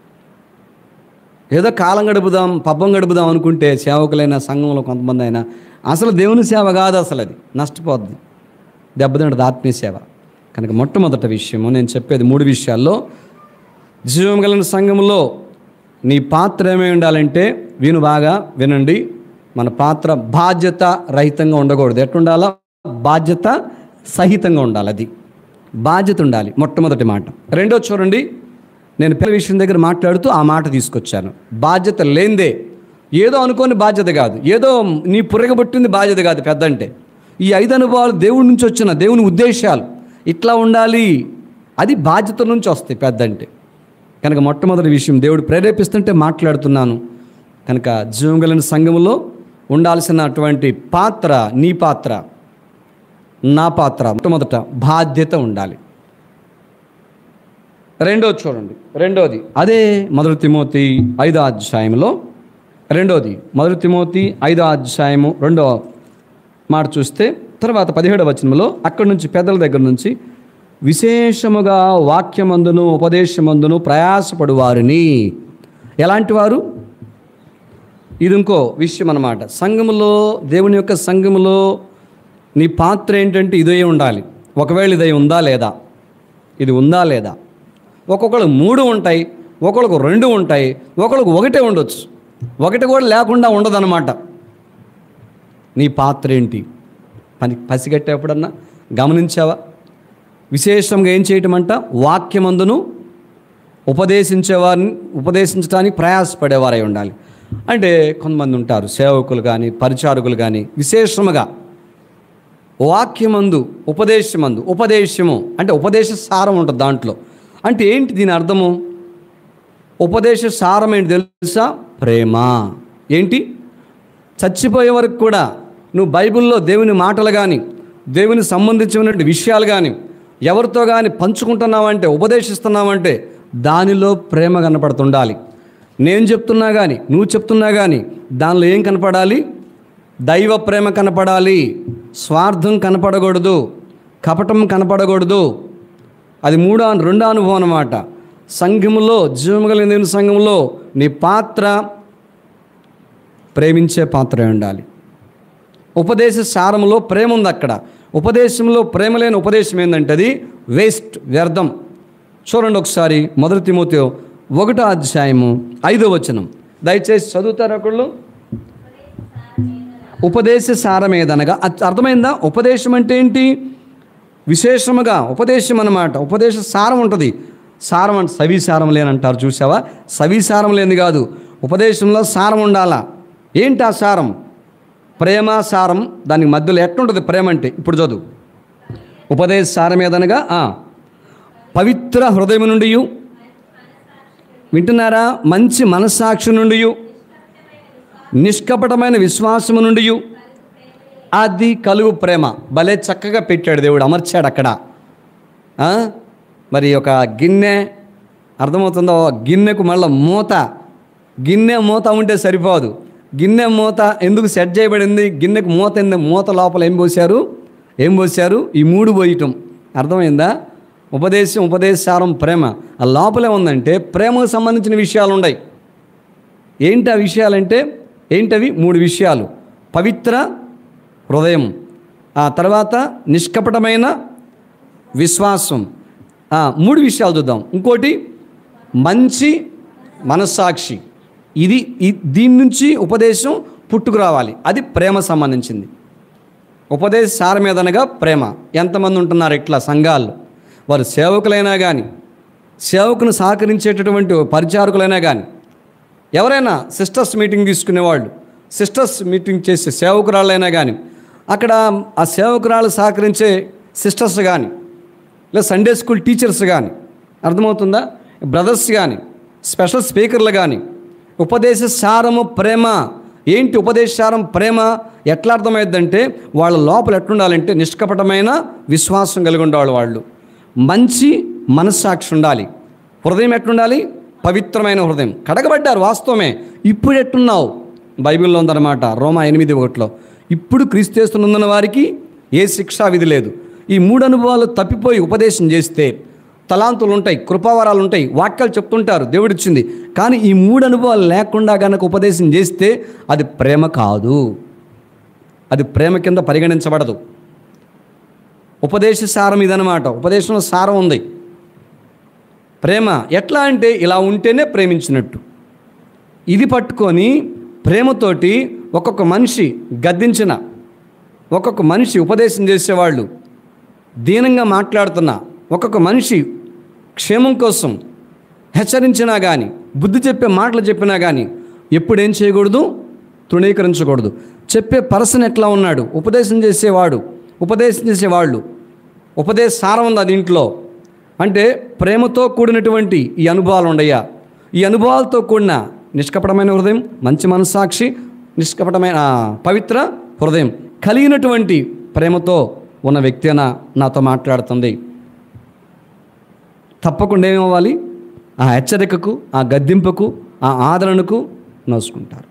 ఏదో కాలం గడుపుదాం, పబ్బం గడుపుదాం అనుకుంటే సేవకులైనా సంఘంలో కొంతమంది అయినా అసలు దేవుని సేవ కాదు, అసలు అది నష్టపోద్ది, దెబ్బతింటది ఆత్మీయ సేవ. కనుక మొట్టమొదటి విషయము నేను చెప్పేది మూడు విషయాల్లో జీవం కలిగిన సంఘంలో నీ పాత్ర ఏమై ఉండాలంటే విను, బాగా వినండి. మన పాత్ర బాధ్యత రహితంగా ఉండకూడదు. ఎట్లుండాలా? బాధ్యత సహితంగా ఉండాలి. అది బాధ్యత ఉండాలి మొట్టమొదటి మాట. రెండో చూడండి, నేను పిల్లల విషయం దగ్గర మాట్లాడుతూ ఆ మాట తీసుకొచ్చాను. బాధ్యత లేందే ఏదో అనుకోని బాధ్యత కాదు, ఏదో నీ పురగబట్టింది బాధ్యత కాదు పెద్ద అంటే. ఈ ఐదు అనుభవాలు దేవుడి నుంచి వచ్చిన దేవుని ఉద్దేశాలు ఇట్లా ఉండాలి, అది బాధ్యత నుంచి వస్తాయి పెద్ద అంటే. కనుక మొట్టమొదటి విషయం దేవుడు ప్రేరేపిస్తుంటే మాట్లాడుతున్నాను. కనుక జీవం కలిగిన సంఘములో ఉండాల్సినటువంటి పాత్ర, నీ పాత్ర, నా పాత్ర, మొట్టమొదట బాధ్యత ఉండాలి. రెండోది చూడండి, రెండోది అదే మొదటి తిమోతి ఐదో అధ్యాయంలో రెండోది మొదటి తిమోతి ఐదో అధ్యాయము రెండో మాట చూస్తే తర్వాత పదిహేడవ వచనంలో అక్కడి నుంచి పెద్దల దగ్గర నుంచి విశేషముగా వాక్యమందును ఉపదేశమందును ప్రయాసపడు వారిని. ఎలాంటి వారు? ఇది ఇంకో విషయం అన్నమాట. సంఘములో, దేవుని యొక్క సంఘములో నీ పాత్ర ఏంటంటే ఇదే ఉండాలి. ఒకవేళ ఇదే ఉందా లేదా, ఇది ఉందా లేదా, ఒక్కొక్కరు మూడు ఉంటాయి, ఒకళ్ళకు రెండు ఉంటాయి, ఒకళ్ళకు ఒకటే ఉండొచ్చు, ఒకటి కూడా లేకుండా ఉండదన్నమాట. నీ పాత్ర ఏంటి పని పసిగట్టేప్పుడన్నా గమనించావా? విశేషంగా ఏం చేయటం అంట, వాక్యమందును ఉపదేశించేవారిని ఉపదేశించడానికి ప్రయాసపడేవారై ఉండాలి. అంటే కొంతమంది ఉంటారు సేవకులు కానీ పరిచారకులు కానీ విశేషముగా వాక్యమందు ఉపదేశమందు, ఉపదేశము అంటే ఉపదేశ సారం ఉంటుంది దాంట్లో. అంటే ఏంటి దీని అర్థము? ఉపదేశ సారం ఏంటి తెలుసా? ప్రేమ. ఏంటి? చచ్చిపోయే వరకు కూడా నువ్వు బైబిల్లో దేవుని మాటలు కానీ దేవునికి సంబంధించినటువంటి విషయాలు కానీ ఎవరితో కానీ పంచుకుంటున్నావంటే, ఉపదేశిస్తున్నావంటే దానిలో ప్రేమ కనపడుతుండాలి. నేను చెప్తున్నా కానీ నువ్వు చెప్తున్నా కానీ దానిలో ఏం కనపడాలి? దైవ ప్రేమ కనపడాలి. స్వార్థం కనపడకూడదు, కపటం కనపడకూడదు. అది మూడో రెండో అనుభవం అన్నమాట. సంఘములో, జీవము కలిగిన దేవుని సంఘంలో నీ పాత్ర ప్రేమించే పాత్ర ఉండాలి. ఉపదేశ సారములో ప్రేమ ఉంది. అక్కడ ఉపదేశంలో ప్రేమ లేని ఉపదేశం ఏంటంటే అది వేస్ట్, వ్యర్థం. చూడండి ఒకసారి మొదటి తిమోతేయు ఒకటో అధ్యాయము ఐదో వచనం దయచేసి చదువుతారు ఒకళ్ళు. ఉపదేశ సారం ఏదనగా, అర్థమైందా? ఉపదేశం అంటే ఏంటి? విశేషముగా ఉపదేశం అన్నమాట. ఉపదేశ సారం ఉంటుంది. సారం అంటే సవిసారం లేనంటారు చూసావా? సవిసారం లేని కాదు, ఉపదేశంలో సారం ఉండాలా. ఏంటి ఆ సారం? ప్రేమ సారం. దానికి మధ్యలో ఎట్లుంటుంది ప్రేమ అంటే? ఇప్పుడు చదువు. ఉపదేశ సారం ఏదనగా పవిత్ర హృదయం నుండి, వింటున్నారా? మంచి మనస్సాక్షి నుండి, నిష్కపటమైన విశ్వాసము నుండి అది కలుగు ప్రేమ. భలే చక్కగా పెట్టాడు దేవుడు, అమర్చాడు అక్కడ. మరి ఒక గిన్నె, అర్థమవుతుందో? గిన్నెకు మళ్ళీ మూత, గిన్నె మూత ఉంటే సరిపోదు. గిన్నె మూత ఎందుకు సెట్ చేయబడింది? గిన్నెకు మూత ఏంది? మూత లోపల ఏం పోశారు? ఏం పోశారు? ఈ మూడు పోయటం. అర్థమైందా? ఉపదేశం, ఉపదేశారం, ప్రేమ. ఆ లోపలే ఉందంటే ప్రేమకు సంబంధించిన విషయాలు ఉన్నాయి. ఏంటి ఆ విషయాలంటే? ఏంటవి? మూడు విషయాలు. పవిత్ర హృదయం, ఆ తర్వాత నిష్కపటమైన విశ్వాసం. మూడు విషయాలు చూద్దాం. ఇంకోటి మంచి మనస్సాక్షి. ఇది దీని నుంచి ఉపదేశం పుట్టుకు రావాలి. అది ప్రేమ సంబంధించింది. ఉపదేశ సారం ఏదనగా ప్రేమ. ఎంతమంది ఉంటున్నారు ఇట్లా సంఘాల్లో? వారు సేవకులైనా కానీ, సేవకును సహకరించేటటువంటి పరిచారకులైనా కానీ, ఎవరైనా సిస్టర్స్ మీటింగ్ తీసుకునేవాళ్ళు, సిస్టర్స్ మీటింగ్ చేసే సేవకురాళ్ళైనా కానీ, అక్కడ ఆ సేవకురాళ్ళు సహకరించే సిస్టర్స్ కానీ, లేదా సండే స్కూల్ టీచర్స్ కానీ, అర్థమవుతుందా? బ్రదర్స్ కానీ, స్పెషల్ స్పీకర్లు కానీ, ఉపదేశ సారము ప్రేమ. ఏంటి ఉపదేశ సారం? ప్రేమ. ఎట్లా అర్థమైందంటే వాళ్ళ లోపల ఎట్లుండాలంటే నిష్కపటమైన విశ్వాసం కలిగి ఉండాలి. వాళ్ళు మంచి మనస్సాక్షి ఉండాలి. హృదయం ఎట్లుండాలి? పవిత్రమైన హృదయం. కడగబడ్డారు వాస్తవమే. ఇప్పుడు ఎట్టున్నావు? బైబిల్లో ఉందన్నమాట, రోమా ఎనిమిది ఒకటిలో. ఇప్పుడు క్రీస్తు యేసునందున్న వారికి ఏ శిక్షా విధి లేదు. ఈ మూడు అనుభవాలు తప్పిపోయి ఉపదేశం చేస్తే, తలాంతులు ఉంటాయి, కృపావరాలు ఉంటాయి, వాక్యాలు చెప్తుంటారు దేవుడిచ్చింది, కానీ ఈ మూడు అనుభవాలు లేకుండా కనుక ఉపదేశం చేస్తే అది ప్రేమ కాదు, అది ప్రేమ కింద పరిగణించబడదు. ఉపదేశ సారం ఇదనమాట. ఉపదేశంలో సారం ఉంది. ప్రేమ ఎట్లా అంటే ఇలా ఉంటేనే ప్రేమించినట్టు. ఇది పట్టుకొని ప్రేమతోటి ఒక్కొక్క మనిషి గద్దించిన, ఒక్కొక్క మనిషి ఉపదేశం చేసేవాళ్ళు దీనంగా మాట్లాడుతున్నా, ఒక్కొక్క మనిషి క్షేమం కోసం హెచ్చరించినా కానీ, బుద్ధి చెప్పే మాటలు చెప్పినా కానీ ఎప్పుడేం చేయకూడదు? తృణీకరించకూడదు. చెప్పే పర్సన్ ఎట్లా ఉన్నాడు? ఉపదేశం చేసేవాడు, ఉపదేశం చేసేవాళ్ళు, ఉపదేశ సారం ఉంది దీంట్లో. అంటే ప్రేమతో కూడినటువంటి ఈ అనుభవాలు ఉండయా? ఈ అనుభవాలతో కూడిన నిష్కపటమైన హృదయం, మంచి మనస్సాక్షి, నిష్కపటమైన పవిత్ర హృదయం కలిగినటువంటి ప్రేమతో ఉన్న వ్యక్తి అన నాతో మాట్లాడుతుంది. తప్పకుండా ఏమవ్వాలి? ఆ హెచ్చరికకు, ఆ గద్దింపుకు, ఆ ఆదరణకు నోసుకుంటారు.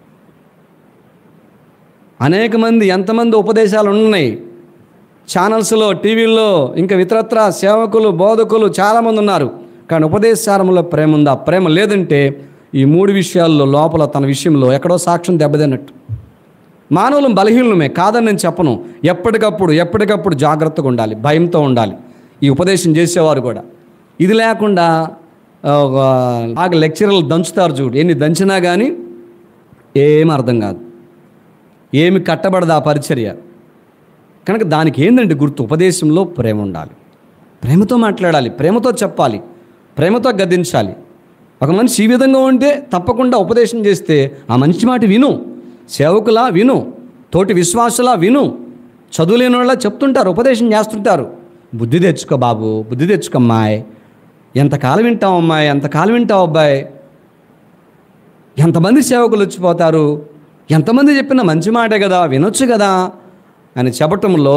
అనేక మంది, ఎంతమంది ఉపదేశాలు ఉన్నాయి ఛానల్స్లో, టీవీల్లో, ఇంకా ఇతరత్ర సేవకులు, బోధకులు చాలామంది ఉన్నారు. కానీ ఉపదేశారంలో ప్రేమ ఉందా? ప్రేమ లేదంటే ఈ మూడు విషయాల్లో లోపల తన విషయంలో ఎక్కడో సాక్ష్యం దెబ్బతిన్నట్టు. మానవులు బలహీనమే కాదని నేను చెప్పను. ఎప్పటికప్పుడు ఎప్పటికప్పుడు జాగ్రత్తగా ఉండాలి, భయంతో ఉండాలి ఈ ఉపదేశం చేసేవారు కూడా. ఇది లేకుండా బాగా లెక్చరర్లు దంచుతారు చూడు, ఎన్ని దంచినా కానీ ఏం అర్థం కాదు, ఏమి కట్టబడదు ఆ పరిచర్య. కనుక దానికి ఏంటంటే గుర్తు, ఉపదేశంలో ప్రేమ ఉండాలి, ప్రేమతో మాట్లాడాలి, ప్రేమతో చెప్పాలి, ప్రేమతో గద్దించాలి. ఒక మనిషి ఈ విధంగా ఉంటే తప్పకుండా ఉపదేశం చేస్తే ఆ మనిషి మాట విను, సేవకులా విను, తోటి విశ్వాసులా విను. చదువులేని వాళ్ళ చెప్తుంటారు, ఉపదేశం చేస్తుంటారు. బుద్ధి తెచ్చుకో బాబు, బుద్ధి తెచ్చుకో అమ్మాయి, ఎంతకాలం వింటావు అమ్మాయి, ఎంతకాలం వింటావు అబ్బాయి. ఎంతమంది సేవకులు వచ్చిపోతారు, ఎంతమంది చెప్పిన మంచి మాటే కదా, వినొచ్చు కదా అని చెప్పటంలో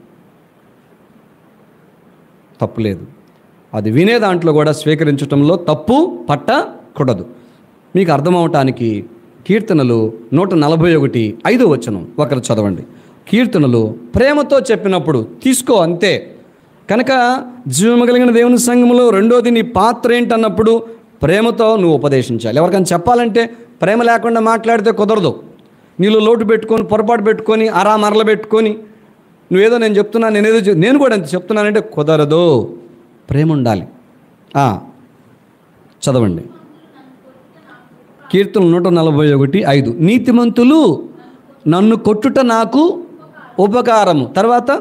తప్పు లేదు. అది వినే దాంట్లో కూడా స్వీకరించటంలో తప్పు పట్టకూడదు. మీకు అర్థమవటానికి కీర్తనలు నూట నలభై ఒకటి ఐదో వచనం ఒకరు చదవండి. కీర్తనలు ప్రేమతో చెప్పినప్పుడు తీసుకో అంతే. కనుక జీవము కలిగిన దేవుని సంఘములో రెండోది నీ పాత్ర ఏంటన్నప్పుడు ప్రేమతో నువ్వు ఉపదేశించాలి. ఎవరికైనా చెప్పాలంటే ప్రేమ లేకుండా మాట్లాడితే కుదరదు. నీళ్ళు లోటు పెట్టుకొని, పొరపాటు పెట్టుకొని, అరా మరల పెట్టుకొని నువ్వేదో నేను చెప్తున్నాను, నేనేదో నేను కూడా ఎంత చెప్తున్నానంటే కుదరదు. ప్రేమ ఉండాలి. చదవండి కీర్తన నూట నలభై ఒకటి ఐదు. నీతిమంతులు నన్ను కొట్టుట నాకు ఉపకారము, తర్వాత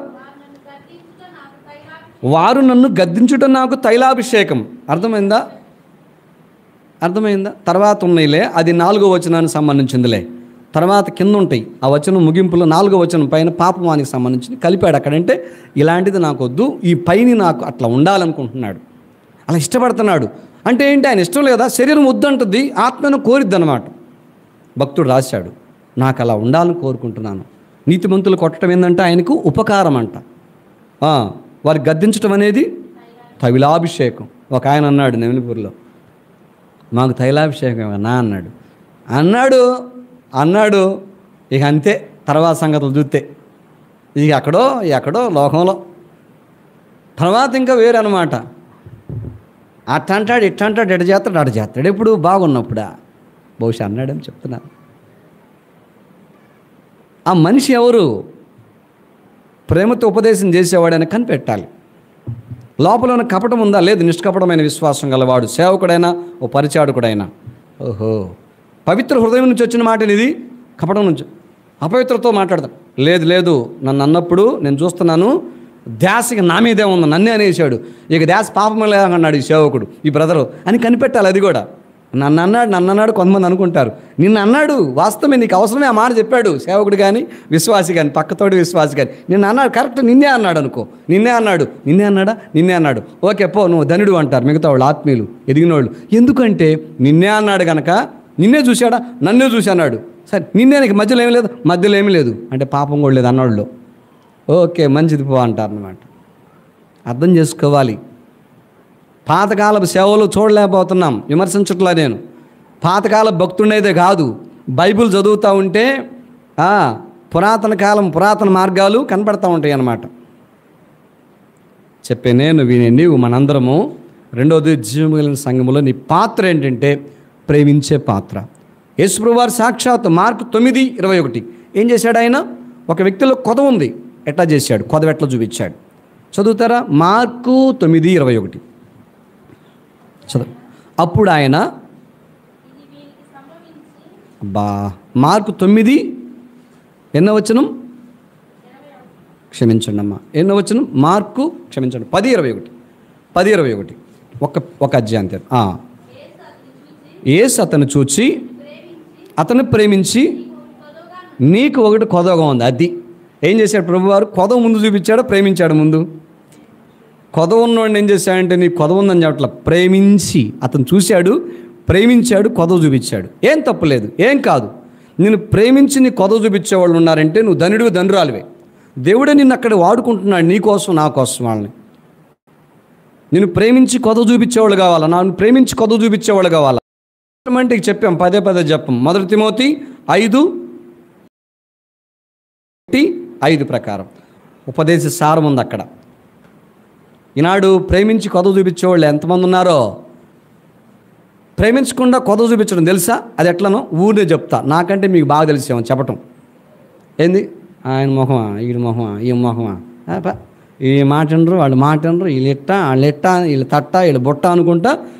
వారు నన్ను గద్దించుట నాకు తైలాభిషేకం. అర్థమైందా? అర్థమైందా? తర్వాత ఉన్నాయిలే, అది నాలుగో వచనానికి సంబంధించిందిలే. తర్వాత కింద ఉంటాయి ఆ వచనం ముగింపులో నాలుగో వచనం పైన పాపమానికి సంబంధించింది కలిపాడు. అక్కడంటే ఇలాంటిది నాకు వద్దు, ఈ పైని నాకు అట్లా ఉండాలనుకుంటున్నాడు, అలా ఇష్టపడుతున్నాడు. అంటే ఏంటి, ఆయన ఇష్టం లేదా, శరీరం వద్దంటుంది, ఆత్మను కోరిద్ది అన్నమాట. భక్తుడు రాశాడు, నాకు అలా ఉండాలని కోరుకుంటున్నాను. నీతిమంతులు కొట్టడం ఏంటంటే ఆయనకు ఉపకారం అంట. వారు గద్దించడం అనేది తైలాభిషేకం. ఒక ఆయన అన్నాడు నెమిలిపూర్లో, మాకు తైలాభిషేకం నా అన్నాడు అన్నాడు అన్నాడు ఇక అంతే. తర్వాత సంగతులు చూస్తే ఇక ఎక్కడో ఎక్కడో లోకంలో తర్వాత ఇంకా వేరే అనమాట. అట్ట అంటాడు, ఇట్ట అంటాడు, ఎడ చేస్తాడు, అడ చేస్తాడు. ఎప్పుడు బాగున్నప్పుడా బహుశా అన్నాడని చెప్తున్నాను. ఆ మనిషి ఎవరు? ప్రేమతో ఉపదేశం చేసేవాడని కనిపెట్టాలి. లోపల ఉన్న కపటం ఉందా? లేదు. నిష్కపటమైన విశ్వాసం గలవాడు, సేవకుడైనా ఓ పరిచారకుడైనా, ఓహో పవిత్ర హృదయం నుంచి వచ్చిన మాట ఇది, కపటం నుంచి అపవిత్రతో మాట్లాడతాను. లేదు లేదు, నన్ను అన్నప్పుడు నేను చూస్తున్నాను ధ్యాసకి నా మీదే ఉంది, నన్నే అనేసాడు, ఇక ధ్యాస పాపం లేదన్నాడు ఈ సేవకుడు, ఈ బ్రదరు అని కనిపెట్టాలి. అది కూడా నన్ను అన్నాడు నన్ను అన్నాడు కొంతమంది అనుకుంటారు. నిన్ను అన్నాడు, వాస్తవమే, నీకు అవసరమే ఆ మాట చెప్పాడు సేవకుడు కానీ విశ్వాసి కానీ పక్కతోటి విశ్వాసి కానీ. నిన్ను అన్నాడు, కరెక్ట్, నిన్నే అన్నాడు అనుకో, నిన్నే అన్నాడు, నిన్నే అన్నాడా, నిన్నే అన్నాడు, ఓకే పో నువ్వు ధనుడు అంటారు మిగతా వాళ్ళు, ఆత్మీయులు ఎదిగిన వాళ్ళు. ఎందుకంటే నిన్నే అన్నాడు కనుక, నిన్నే చూశాడా, నన్నే చూసి అన్నాడు, సరే నిన్నే, నీకు మధ్యలో ఏమీ లేదు, మధ్యలో ఏమీ లేదు అంటే పాపం కూడా లేదు అన్నవాళ్ళు, ఓకే మంచిది పో అంటారు అన్నమాట. అర్థం చేసుకోవాలి. పాతకాలపు సేవలు చూడలేకపోతున్నాం, విమర్శించట్లా నేను. పాతకాల భక్తుడైతే కాదు, బైబిల్ చదువుతూ ఉంటే పురాతన కాలం పురాతన మార్గాలు కనపడతా ఉంటాయి అన్నమాట. చెప్పే నేను వినే నీవు మనందరము. రెండవది, జీవము కలిగిన సంఘములో నీ పాత్ర ఏంటంటే ప్రేమించే పాత్ర. యేసుప్రభువు వారు సాక్షాత్ మార్కు తొమ్మిది ఇరవై ఒకటి ఏం చేశాడు? ఆయన ఒక వ్యక్తిలో కొద ఉంది, ఎట్లా చేశాడు, కొదవ ఎట్లా చూపించాడు. చదువుతారా? మార్కు తొమ్మిది ఇరవై ఒకటి చదువు. అప్పుడు ఆయన బా మార్కు తొమ్మిది ఎన్నో వచనం, క్షమించండి అమ్మా, ఎన్నో వచనం, మార్కు క్షమించండి పది ఇరవై ఒకటి పది ఇరవై ఒకటి ఒక ఒక అధ్యాయం. యేసు అతను చూచి అతను ప్రేమించి నీకు ఒకటి కొదవగా ఉంది. అది ఏం చేశాడు ప్రభువారు? కొదవ ముందు చూపించాడు, ప్రేమించాడు ముందు. కొదవ ఉన్నవాడిని ఏం చేశాడంటే నీకు కొదవ ఉందని చెప్పట్లా, ప్రేమించి అతను చూశాడు, ప్రేమించాడు, కొదవ చూపించాడు. ఏం తప్పులేదు, ఏం కాదు. నేను ప్రేమించి నీ కొదవ చూపించేవాళ్ళు ఉన్నారంటే నువ్వు ధనుడివి, ధనురాలివే. దేవుడే నిన్ను అక్కడ వాడుకుంటున్నాడు, నీ కోసం నా కోసం. వాళ్ళని నేను ప్రేమించి కొదవ చూపించేవాళ్ళు కావాలా, నన్ను ప్రేమించి కొదవ చూపించేవాళ్ళు కావాలా అంటే చెప్పాం, పదే పదే చెప్పాం. మొదటి తిమోతి ఐదు ఐదు ప్రకారం ఉపదేశ సారం ఉంది అక్కడ. ఈనాడు ప్రేమించి కొదవ చూపించేవాళ్ళు ఎంతమంది ఉన్నారో, ప్రేమించకుండా కొదవ చూపించడం తెలుసా? అది ఎట్లనో ఊరినే చెప్తా, నాకంటే మీకు బాగా తెలిసేమో చెప్పటం. ఏంది ఆయన మొహమా, వీడి మొహమా, ఈ మొహమా, ఈ మాట అనరు, వాళ్ళు మాట అనరు, వీళ్ళు ఇట్ట వాళ్ళు ఇట్ట, వీళ్ళు తట్ట, వీళ్ళు బుట్ట అనుకుంటా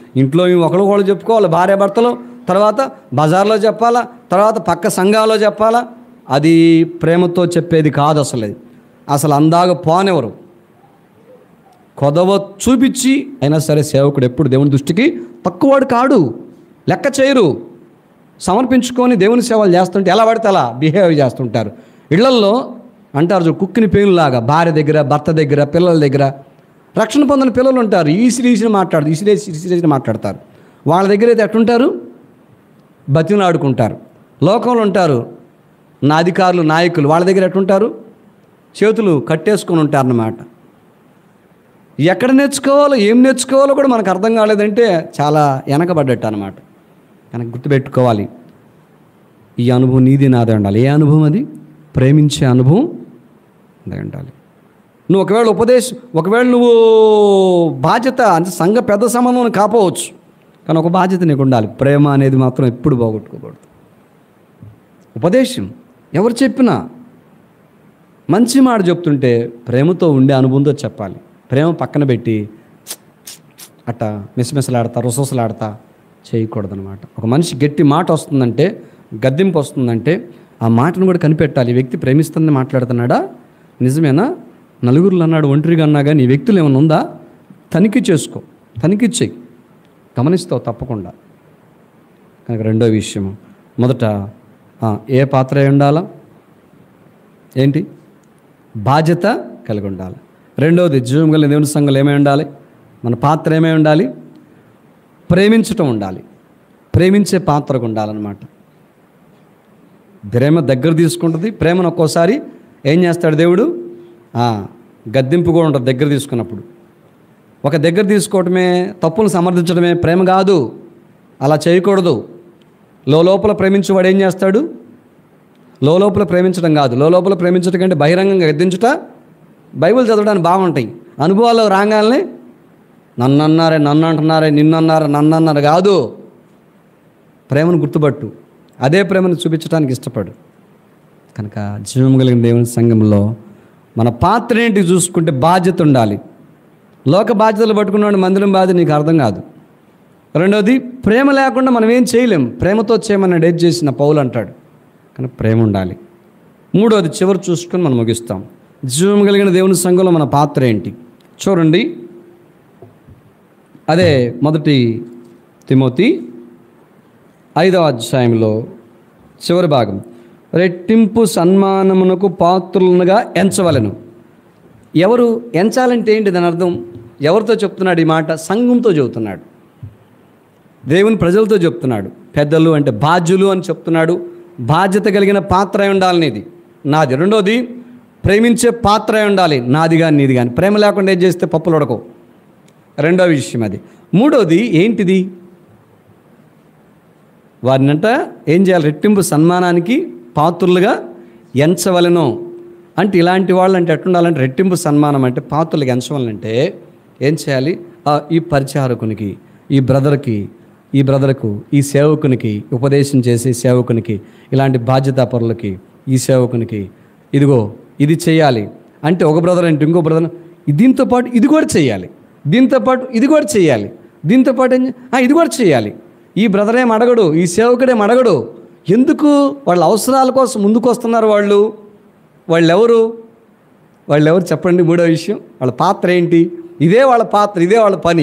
ఇంట్లో ఒకరు ఒకళ్ళు చెప్పుకోవాలి, భార్య భర్తలు, తర్వాత బజార్లో చెప్పాలా, తర్వాత పక్క సంఘాల్లో చెప్పాలా. అది ప్రేమతో చెప్పేది కాదు. అసలు అది అసలు అందాక పోనెవరు, కొదవ చూపించి అయినా సరే సేవకుడు ఎప్పుడు దేవుని దృష్టికి తక్కువవాడు కాడు, లెక్క చేయరు. సమర్పించుకొని దేవుని సేవలు చేస్తుంటే ఎలా పడితే అలా బిహేవ్ చేస్తుంటారు. ఇళ్లల్లో అంటారు చూడు, కుక్కిని పేనులాగా భార్య దగ్గర, భర్త దగ్గర, పిల్లల దగ్గర. రక్షణ పొందిన పిల్లలు ఉంటారు, ఈసిరి ఈసిరి మాట్లాడతారు, ఈసిరేసి ఈసిరేసి మాట్లాడతారు. వాళ్ళ దగ్గర అయితే ఎట్టుంటారు, బతిమలాడుకుంటారు. లోకంలో ఉంటారు నా అధికారులు, నాయకులు, వాళ్ళ దగ్గర ఎట్టుంటారు, చేతులు కట్టేసుకొని ఉంటారన్నమాట. ఎక్కడ నేర్చుకోవాలో, ఏం నేర్చుకోవాలో కూడా మనకు అర్థం కాలేదంటే చాలా వెనకబడ్డట్టు అనమాట. కనుక గుర్తుపెట్టుకోవాలి, ఈ అనుభవం నీది నాదే ఉండాలి. ఏ అనుభవం అది? ప్రేమించే అనుభవం అదే ఉండాలి. నువ్వు ఒకవేళ ఉపదేశం, ఒకవేళ నువ్వు బాధ్యత అంటే సంఘ పెద్ద సంబంధం కాపోవచ్చు, కానీ ఒక బాధ్యత నీకు ఉండాలి. ప్రేమ అనేది మాత్రం ఎప్పుడు పోగొట్టుకోకూడదు. ఉపదేశం ఎవరు చెప్పినా మంచి మాట చెప్తుంటే ప్రేమతో ఉండే అనుభవంతో చెప్పాలి. ప్రేమ పక్కన పెట్టి అట్ట మిసమిసలాడతా, రుసరుసలాడతా చేయకూడదు అనమాట. ఒక మనిషి గట్టి మాట వస్తుందంటే, గద్దింపు వస్తుందంటే ఆ మాటను కూడా కనిపెట్టాలి. ఈ వ్యక్తి ప్రేమిస్తుందని మాట్లాడుతున్నాడా, నిజమేనా, నలుగురులు అన్నాడు, ఒంటరిగా అన్నా కానీ ఈ వ్యక్తులు ఏమైనా ఉందా, తనిఖీ చేసుకో, తనిఖీ చెయ్యి, గమనిస్తావు తప్పకుండా. కనుక రెండో విషయము, మొదట ఏ పాత్ర అయి ఉండాలా, ఏంటి బాధ్యత కలిగి ఉండాలి. రెండవది జీవం కలిగిన దేవుని సంఘంలో ఏమై ఉండాలి, మన పాత్ర ఏమై ఉండాలి, ప్రేమించటం ఉండాలి. ప్రేమించే పాత్రకు ఉండాలన్నమాట. ప్రేమ దగ్గర తీసుకుంటుంది. ప్రేమను ఒక్కోసారి ఏం చేస్తాడు దేవుడు, గద్దింపు కూడా ఉంటుంది దగ్గర తీసుకున్నప్పుడు. ఒక దగ్గర తీసుకోవటమే, తప్పును సమర్థించడమే ప్రేమ కాదు. అలా చేయకూడదు. లోపల ప్రేమించేవాడు ఏం చేస్తాడు, లోపల ప్రేమించడం కాదు, లోపల ప్రేమించడం కంటే బహిరంగంగా గద్దించుట. బైబిల్ చదవడానికి బాగుంటాయి, అనుభవాల్లో రాగానే నన్ను అన్నారే, నన్ను అంటున్నారే, నిన్ను అన్నారే, నన్ను అన్నారు కాదు. ప్రేమను గుర్తుపట్టు, అదే ప్రేమను చూపించడానికి ఇష్టపడు. కనుక జీవం కలిగిన దేవుని సంఘంలో మన పాత్ర ఏంటి చూసుకుంటే బాధ్యత ఉండాలి. లోక బాధ్యతలు పట్టుకున్నాడు మందిరం బాధ్యత నీకు అర్థం కాదు. రెండవది, ప్రేమ లేకుండా మనం ఏం చేయలేం. ప్రేమతో చేయమని డేట్ చేసిన పౌలు అంటాడు. కానీ ప్రేమ ఉండాలి. మూడవది, చివరి చూసుకొని మనం ముగిస్తాం. జీవం కలిగిన దేవుని సంఘంలో మన పాత్ర ఏంటి చూడండి. అదే మొదటి తిమోతి ఐదవ అధ్యాయంలో చివరి భాగం, రెట్టింపు సన్మానమునకు పాత్రులుగా ఎంచవలెను. ఎవరు ఎంచాలంటే ఏంటి, దాని అర్థం ఎవరితో చెప్తున్నాడు ఈ మాట? సంఘంతో చెబుతున్నాడు, దేవుని ప్రజలతో చెప్తున్నాడు. పెద్దలు అంటే బాధ్యులు అని చెప్తున్నాడు. బాధ్యత కలిగిన పాత్ర అయి ఉండాలి నీది, నాది. రెండోది, ప్రేమించే పాత్ర అయి ఉండాలి, నాది కానీ నీది కానీ. ప్రేమ లేకుండా ఏం చేస్తే పప్పులు ఉడకవు, రెండో విషయం అది. మూడోది ఏంటిది, వారినంట ఏం చేయాలి, రెట్టింపు సన్మానానికి పాత్రులుగా ఎంచవలెను. అంటే ఇలాంటి వాళ్ళు అంటే ఎట్లుండాలంటే, రెట్టింపు సన్మానం అంటే పాత్రలుగా ఎంచవాలంటే ఏం చేయాలి, ఈ పరిచారకునికి, ఈ బ్రదర్కి, ఈ బ్రదర్కు, ఈ సేవకునికి, ఉపదేశం చేసే సేవకునికి, ఇలాంటి బాధ్యతాపరులకి, ఈ సేవకునికి ఇదిగో ఇది చేయాలి అంటే, ఒక బ్రదర్ అంటే ఇంకో బ్రదర్ దీంతో పాటు ఇది కూడా చేయాలి, దీంతో పాటు ఇది కూడా చేయాలి, దీంతో పాటు ఇది కూడా చేయాలి. ఈ బ్రదర్ ఏం అడగడు, ఈ సేవకుడేం అడగడు. ఎందుకు? వాళ్ళ అవసరాల కోసం ముందుకు వస్తున్నారు వాళ్ళు. వాళ్ళు ఎవరు వాళ్ళు ఎవరు చెప్పండి. మూడో విషయం, వాళ్ళ పాత్ర ఏంటి? ఇదే వాళ్ళ పాత్ర, ఇదే వాళ్ళ పని.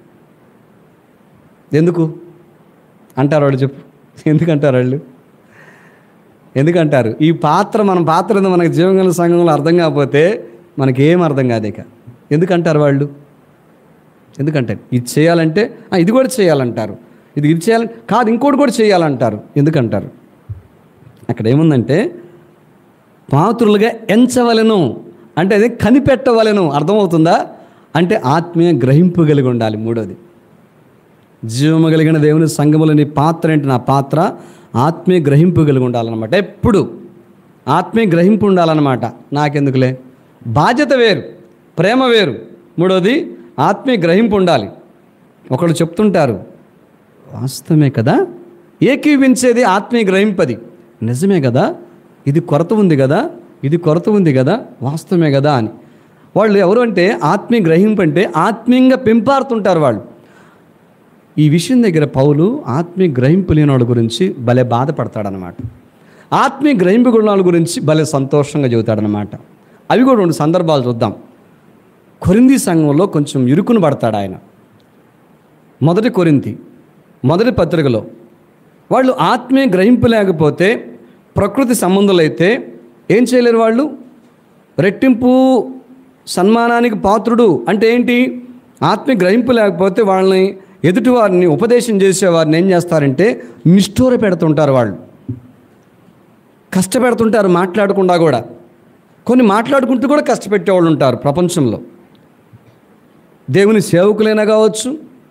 ఎందుకు అంటారు వాళ్ళు? చెప్పు, ఎందుకంటారు వాళ్ళు? ఎందుకంటారు? ఈ పాత్ర, మన పాత్ర ఏందో మనకి జీవగల సంఘంలో అర్థం కాకపోతే మనకేం అర్థం కాదు. ఇక ఎందుకంటారు వాళ్ళు? ఎందుకంటారు? ఇది చేయాలంటే ఇది కూడా చేయాలంటారు, ఇది ఇది చేయాలి కాదు ఇంకోటి కూడా చేయాలంటారు. ఎందుకంటారు? అక్కడ ఏముందంటే, పాత్రులుగా ఎంచవలెను అంటే అది కనిపెట్టవలెను. అర్థమవుతుందా? అంటే ఆత్మీయ గ్రహింపు కలిగి ఉండాలి. మూడోది, జీవము కలిగిన దేవుని సంఘములో నీ పాత్ర ఏంటి? నా పాత్ర ఆత్మీయ గ్రహింపు కలిగి ఉండాలన్నమాట. ఎప్పుడు ఆత్మీయ గ్రహింపు ఉండాలన్నమాట. నాకెందుకులే, బాధ్యత వేరు, ప్రేమ వేరు. మూడోది, ఆత్మీయ గ్రహింపు ఉండాలి. ఒకళ్ళు చెప్తుంటారు, వాస్తవమే కదా, ఏకీవించేది ఆత్మీయ గ్రహింపది, నిజమే కదా, ఇది కొరత ఉంది కదా, ఇది కొరత ఉంది కదా, వాస్తవమే కదా అని. వాళ్ళు ఎవరు అంటే ఆత్మీయ గ్రహింపు అంటే ఆత్మీయంగా పెంపారుతుంటారు వాళ్ళు. ఈ విషయం దగ్గర పౌలు ఆత్మీయ గ్రహింపు లేని వాళ్ళ గురించి భలే బాధపడతాడనమాట. ఆత్మీయ గ్రహింపు గుణాల గురించి భలే సంతోషంగా చెబుతాడనమాట. అవి కూడా రెండు సందర్భాలు చూద్దాం. కొరింథీ సంఘంలో కొంచెం ఇరుకును పడతాడు ఆయన. మొదటి కొరింథీ మొదటి పత్రికలో వాళ్ళు ఆత్మీయ గ్రహింపు లేకపోతే, ప్రకృతి సంబంధులైతే ఏం చేయలేరు వాళ్ళు. రెట్టింపు సన్మానానికి పాత్రుడు అంటే ఏంటి? ఆత్మీయ గ్రహింపు లేకపోతే వాళ్ళని, ఎదుటి వారిని ఉపదేశం చేసేవారిని ఏం చేస్తారంటే నిష్ఠూర పెడుతుంటారు. వాళ్ళు కష్టపెడుతుంటారు మాట్లాడకుండా కూడా. కొన్ని మాట్లాడుకుంటూ కూడా కష్టపెట్టేవాళ్ళు ఉంటారు ప్రపంచంలో. దేవుని సేవకులైనా కావచ్చు,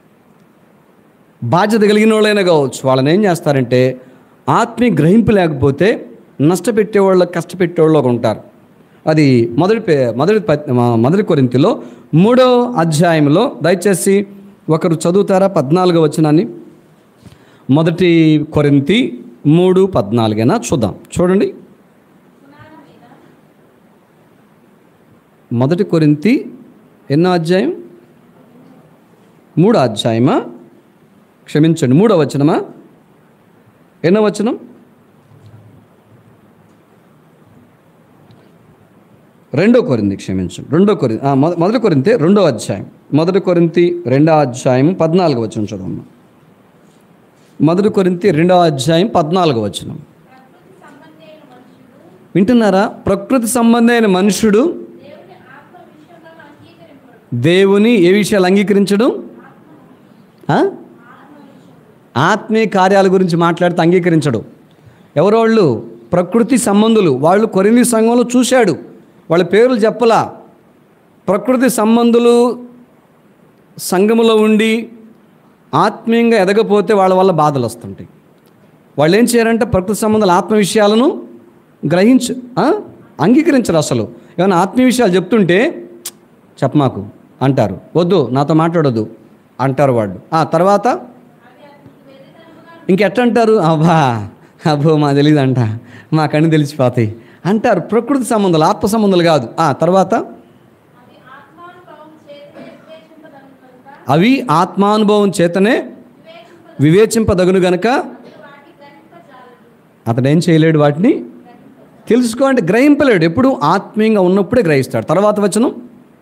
బాధ్యత కలిగిన వాళ్ళైనా కావచ్చు. వాళ్ళని ఏం చేస్తారంటే ఆత్మీయ గ్రహింపు లేకపోతే నష్టపెట్టేవాళ్ళు, కష్టపెట్టేవాళ్ళు ఉంటారు. అది మొదటి మొదటి మొదటి కొరింథీలో మూడో అధ్యాయంలో దయచేసి ఒకరు చదువుతారా పద్నాలుగో వచనాన్ని? మొదటి కొరింథీ మూడు పద్నాలుగైనా చూద్దాం. చూడండి, మొదటి కొరింథీ ఎన్నో అధ్యాయం? మూడో అధ్యాయమా? క్షమించండి, మూడో వచనమా? ఎన్నో వచనం? రెండో కొరింథీ, క్షమించండి, రెండో కొరింథీ మొదటి కొరింథీ రెండో అధ్యాయం. మొదటి కొరింథీ రెండో అధ్యాయం పద్నాలుగు వచనం చూడమ్మా. మొదటి కొరింథీ రెండో అధ్యాయం పద్నాలుగు వచనం వింటున్నారా? ప్రకృతి సంబంధమైన మనుషుడు దేవుని ఏ విషయాలు అంగీకరించడం? ఆత్మీయ కార్యాల గురించి మాట్లాడితే అంగీకరించడు. ఎవరోళ్ళు? ప్రకృతి సంబంధులు. వాళ్ళు కొరింథీ సంఘంలో చూశాడు, వాళ్ళ పేర్లు చెప్పలా. ప్రకృతి సంబంధులు సంఘములో ఉండి ఆత్మీయంగా ఎదగపోతే వాళ్ళ వల్ల బాధలు వస్తుంటాయి. వాళ్ళు ఏం చేయారంటే ప్రకృతి సంబంధాల ఆత్మ విషయాలను గ్రహించు అంగీకరించరు. అసలు ఏమైనా ఆత్మీయ విషయాలు చెప్తుంటే చెప్పమాకు అంటారు, వద్దు నాతో మాట్లాడొద్దు అంటారు వాళ్ళు. ఆ తర్వాత ఇంకెట్టంటారు, అబ్బా అబ్బో మా తెలియదు అంట, మాకన్నీ తెలిసిపోతాయి అంటారు. ప్రకృతి సంబంధాలు, ఆత్మ సంబంధాలు కాదు. ఆ తర్వాత అవి ఆత్మానుభవం చేతనే వివేచింపదగును గనక అతడు ఏం చేయలేడు, వాటిని తెలుసుకో అంటే గ్రహింపలేడు. ఎప్పుడు ఆత్మీయంగా ఉన్నప్పుడే గ్రహిస్తాడు. తర్వాత వచనం,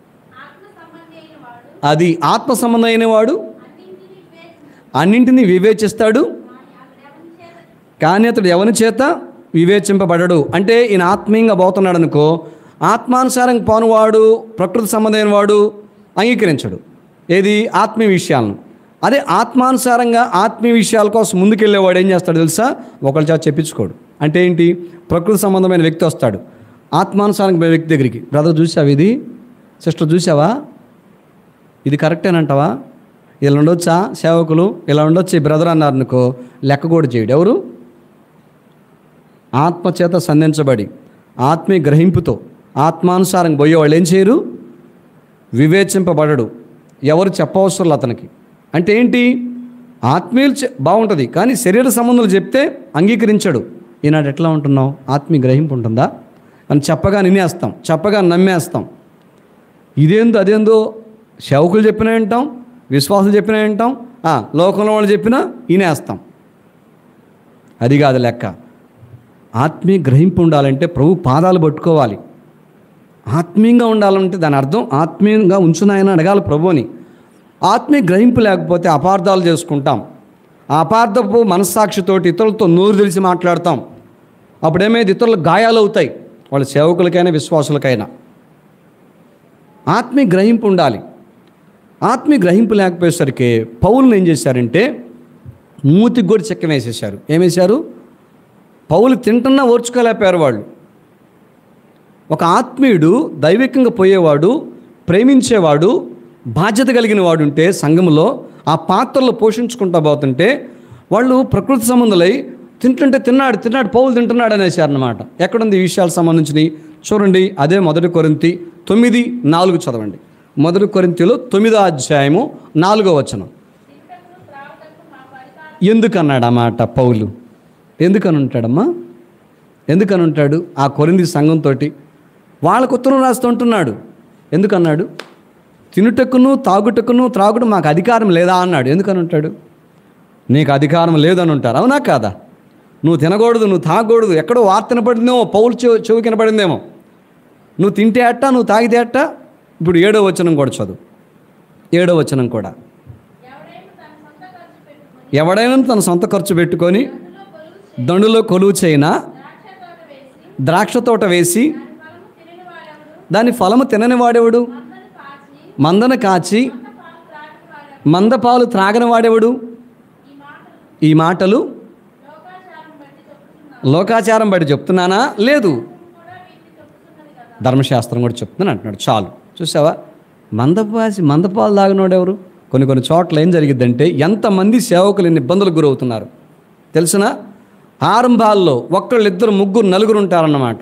అది ఆత్మ సంబంధమైన వాడు అన్నింటినీ వివేచిస్తాడు, కానీ అతడు ఎవరి చేత వివేచింపబడడు. అంటే ఈయన ఆత్మీయంగా పోతున్నాడు అనుకో, ఆత్మానుసారంగా పోనువాడు, ప్రకృతి సంబంధమైన వాడు అంగీకరించడు ఏది ఆత్మీయ విషయాలను. అదే ఆత్మానుసారంగా ఆత్మీయ విషయాల కోసం ముందుకెళ్ళేవాడు ఏం చేస్తాడు తెలుసా? ఒకళ్ళ చేత చెప్పించుకోడు. అంటే ఏంటి? ప్రకృతి సంబంధమైన వ్యక్తి వస్తాడు ఆత్మానుసారంగా వ్యక్తి దగ్గరికి, బ్రదర్ చూసావా ఇది, సిస్టర్ చూసావా, ఇది కరెక్టేనంటావా, ఇలా ఉండొచ్చా సేవకులు, ఇలా ఉండొచ్చు ఈ బ్రదర్ అన్నారు అనుకో, లెక్క కూడా చేయడు. ఎవరు? ఆత్మచేత సంధించబడి ఆత్మీయ గ్రహింపుతో ఆత్మానుసారంగా పోయేవాళ్ళు ఏం చేయరు? వివేచింపబడడు. ఎవరు చెప్పవసరం అతనికి. అంటే ఏంటి? ఆత్మీయులు బాగుంటుంది కానీ శరీర సంబంధాలు చెప్తే అంగీకరించడు. ఈనాడు ఎట్లా ఉంటున్నావు? ఆత్మీయ గ్రహింపు ఉంటుందా? అని చెప్పగా నినేస్తాం, చెప్పగా నమ్మేస్తాం. ఇదేందో అదేందో సేవకులు చెప్పినా వింటాం, విశ్వాసులు చెప్పినా వింటాం, లోకంలో వాళ్ళు చెప్పినా వినేస్తాం. అది కాదు లెక్క. ఆత్మీయ గ్రహింపు ఉండాలంటే ప్రభు పాదాలు పట్టుకోవాలి. ఆత్మీయంగా ఉండాలంటే దాని అర్థం ఆత్మీయంగా ఉంచునాయని అడగాలి ప్రభుని. ఆత్మీయ గ్రహింపు లేకపోతే అపార్థాలు చేసుకుంటాం. ఆ అపార్థపు మనస్సాక్షితోటి ఇతరులతో నోరు తెలిసి మాట్లాడతాం. అప్పుడేమైతే ఇతరులకు గాయాలు అవుతాయి, వాళ్ళ సేవకులకైనా విశ్వాసులకైనా. ఆత్మీయ గ్రహింపు ఉండాలి. ఆత్మీయ గ్రహింపు లేకపోయేసరికి పౌలుని ఏం చేశారంటే మూతికి కూడా చెక్క వేసేశారు. ఏమేశారు? పౌలు తింటున్నా ఓర్చుకోలేకపోయారు వాళ్ళు. ఒక ఆత్మీయుడు దైవికంగా పోయేవాడు, ప్రేమించేవాడు, బాధ్యత కలిగిన వాడు ఉంటే సంఘంలో ఆ పాత్రలో పోషించుకుంటా పోతుంటే వాళ్ళు ప్రకృతి సంబంధులై తింటుంటే తిన్నాడు తిన్నాడు పౌలు తింటున్నాడు అనేసారన్నమాట. ఎక్కడుంది ఈ విషయాలకు సంబంధించినవి చూడండి. అదే మొదటి కొరింథీ తొమ్మిది నాలుగు చదవండి. మొదటి కొరింథీలో తొమ్మిదో అధ్యాయము నాలుగో వచనం. ఎందుకన్నాడు ఆ మాట పౌలు? ఎందుకని ఉంటాడమ్మా? ఎందుకని ఉంటాడు? ఆ కొరింథీ సంఘంతో వాళ్ళకు ఉత్తరం రాస్తుంటున్నాడు. ఎందుకన్నాడు? తినుటకును తాగుటకును త్రాగుడు మాకు అధికారం లేదా అన్నాడు. ఎందుకని ఉంటాడు? నీకు అధికారం లేదని ఉంటారు. అవునా కాదా? నువ్వు తినకూడదు, నువ్వు తాగకూడదు, ఎక్కడో వార్త వినపడిందేమో, పౌలు చెవు చెవు వినపడిందేమో. నువ్వు తింటే అట్ట, నువ్వు తాగితే అట్ట. ఇప్పుడు ఏడో వచనం కూడా చదువు. ఏడో వచనం కూడా, ఎవడైనా తన సొంత ఖర్చు పెట్టుకొని దండులో కొలువు చేయనా, ద్రాక్ష తోట వేసి దాని ఫలము తినని వాడేవాడు, మందను కాచి మందపాలు త్రాగని వాడేవాడు. ఈ మాటలు లోకాచారం బట్టి చెప్తున్నానా? లేదు, ధర్మశాస్త్రం కూడా చెప్తున్నాను అంటున్నాడు. చాలు. చూసావా? మందపాసి మందపాలు తాగినోడు ఎవరు? కొన్ని కొన్ని చోట్ల ఏం జరిగిద్దంటే, ఎంతమంది సేవకులు ఎన్ని ఇబ్బందులకు గురవుతున్నారు తెలిసిన? ఆరంభాల్లో ఒక్కళ్ళు, ఇద్దరు, ముగ్గురు, నలుగురు ఉంటారన్నమాట.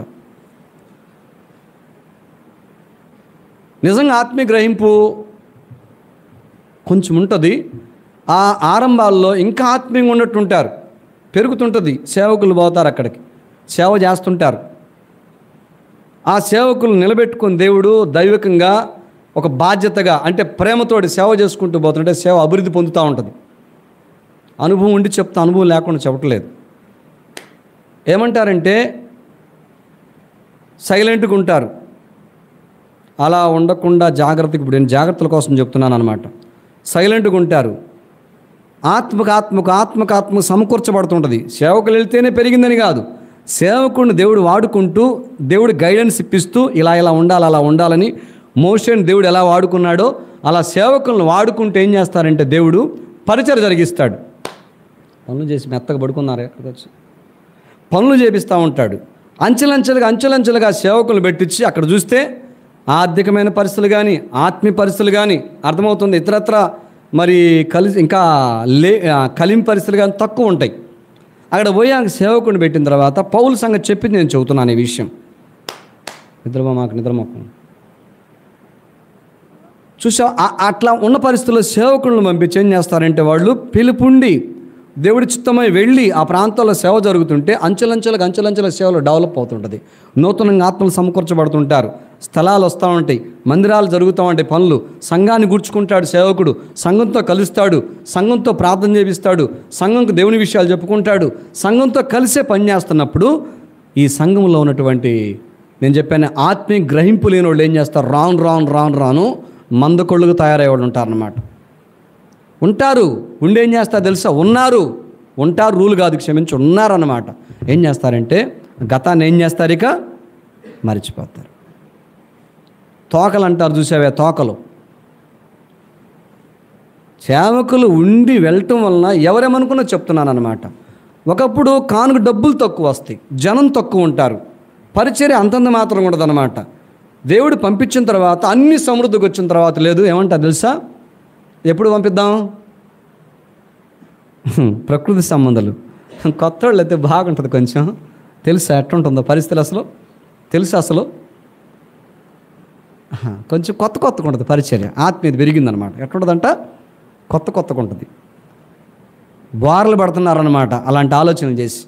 నిజంగా ఆత్మీయ గ్రహింపు కొంచెం ఉంటుంది. ఆ ఆరంభాల్లో ఇంకా ఆత్మీయంగా ఉన్నట్టు ఉంటారు, పెరుగుతుంటుంది. సేవకులు పోతారు అక్కడికి, సేవ చేస్తుంటారు. ఆ సేవకులు నిలబెట్టుకుని దేవుడు దైవికంగా ఒక బాధ్యతగా, అంటే ప్రేమతోటి సేవ చేసుకుంటూ పోతుంటే సేవ అభివృద్ధి పొందుతూ ఉంటుంది. అనుభవం ఉండి చెప్తా, అనుభవం లేకుండా చెప్పట్లేదు. ఏమంటారంటే సైలెంట్గా ఉంటారు. అలా ఉండకుండా జాగ్రత్తగా, ఇప్పుడు నేను జాగ్రత్తల కోసం చెప్తున్నాను అనమాట. సైలెంట్గా ఉంటారు. ఆత్మకు ఆత్మకు ఆత్మకు ఆత్మకు సమకూర్చబడుతుంటుంది. సేవకులు వెళ్తేనే పెరిగిందని కాదు, సేవకుడిని దేవుడు వాడుకుంటూ, దేవుడు గైడెన్స్ ఇప్పిస్తూ, ఇలా ఇలా ఉండాలి, అలా ఉండాలని మోషేని దేవుడు ఎలా వాడుకున్నాడో అలా సేవకులను వాడుకుంటూ ఏం చేస్తారంటే దేవుడు పరిచయం జరిగిస్తాడు. పనులు చేసి మెత్తగా పడుకున్నారు, ఎక్కడికి వచ్చి పనులు చేపిస్తూ ఉంటాడు. అంచెలంచెలుగా అంచెలంచెలుగా సేవకులు పెట్టించి అక్కడ చూస్తే ఆర్థికమైన పరిస్థితులు కానీ, ఆత్మీయ పరిస్థితులు కానీ అర్థమవుతుంది. ఇతరత్ర మరి కలిసి ఇంకా లే కలిం పరిస్థితులు కానీ తక్కువ ఉంటాయి. అక్కడ పోయి ఆ సేవకుడిని పెట్టిన తర్వాత పౌలు సంగతి చెప్పింది నేను చెబుతున్నాను ఈ విషయం. నిద్రమా మాకు నిద్రమోకం చూసా. అట్లా ఉన్న పరిస్థితుల్లో సేవకులను పంపించి ఏం చేస్తారంటే, వాళ్ళు పిలుపుండి దేవుడి చిత్తమై వెళ్ళి ఆ ప్రాంతాల్లో సేవ జరుగుతుంటే అంచెలంచెలకు అంచెలంచెల సేవలు డెవలప్ అవుతుంటుంది. నూతనంగా ఆత్మలు సమకూర్చబడుతుంటారు. స్థలాలు వస్తూ ఉంటాయి, మందిరాలు జరుగుతూ ఉంటాయి, పనులు. సంఘాన్ని గుర్చుకుంటాడు సేవకుడు, సంఘంతో కలుస్తాడు, సంఘంతో ప్రార్థన చేపిస్తాడు, సంఘంకు దేవుని విషయాలు చెప్పుకుంటాడు. సంఘంతో కలిసే పని చేస్తున్నప్పుడు ఈ సంఘంలో ఉన్నటువంటి, నేను చెప్పాను, ఆత్మీయ గ్రహింపు లేని వాళ్ళు ఏం చేస్తారు, రాను రాను రాను రాను మందకొళ్ళుగా తయారయ్యేవాళ్ళు ఉంటారన్నమాట. ఉంటారు, ఉండి ఏం చేస్తారు తెలుసా, ఉన్నారు ఉంటారు రూల్ కాదు, క్షమించి ఉన్నారన్నమాట. ఏం చేస్తారంటే గతాన్ని ఏం చేస్తారు, ఇక మర్చిపోతారు. తోకలు అంటారు చూసావే, తోకలు. సేవకులు ఉండి వెళ్ళటం వలన ఎవరేమనుకున్నా చెప్తున్నాను అనమాట. ఒకప్పుడు కానుక డబ్బులు తక్కువ వస్తాయి, జనం తక్కువ ఉంటారు, పరిచర్య అంతంత మాత్రం ఉండదన్నమాట. దేవుడు పంపించిన తర్వాత అన్ని సమృద్ధికి వచ్చిన తర్వాత లేదు, ఏమంటారు తెలుసా, ఎప్పుడు పంపిద్దాం, ప్రకృతి సంబంధాలు. కొత్త వాళ్ళు అయితే బాగుంటుంది కొంచెం. తెలుసా ఎట్లుంటుందో పరిస్థితులు అసలు, తెలుసా అసలు కొంచెం కొత్త కొత్తగా ఉంటుంది పరిచర్య. ఆత్మీయత పెరిగిందనమాట. ఎట్లుంటుందంట, కొత్త కొత్తగా ఉంటుంది. బోర్లు పడుతున్నారన్నమాట అలాంటి ఆలోచనలు చేసి.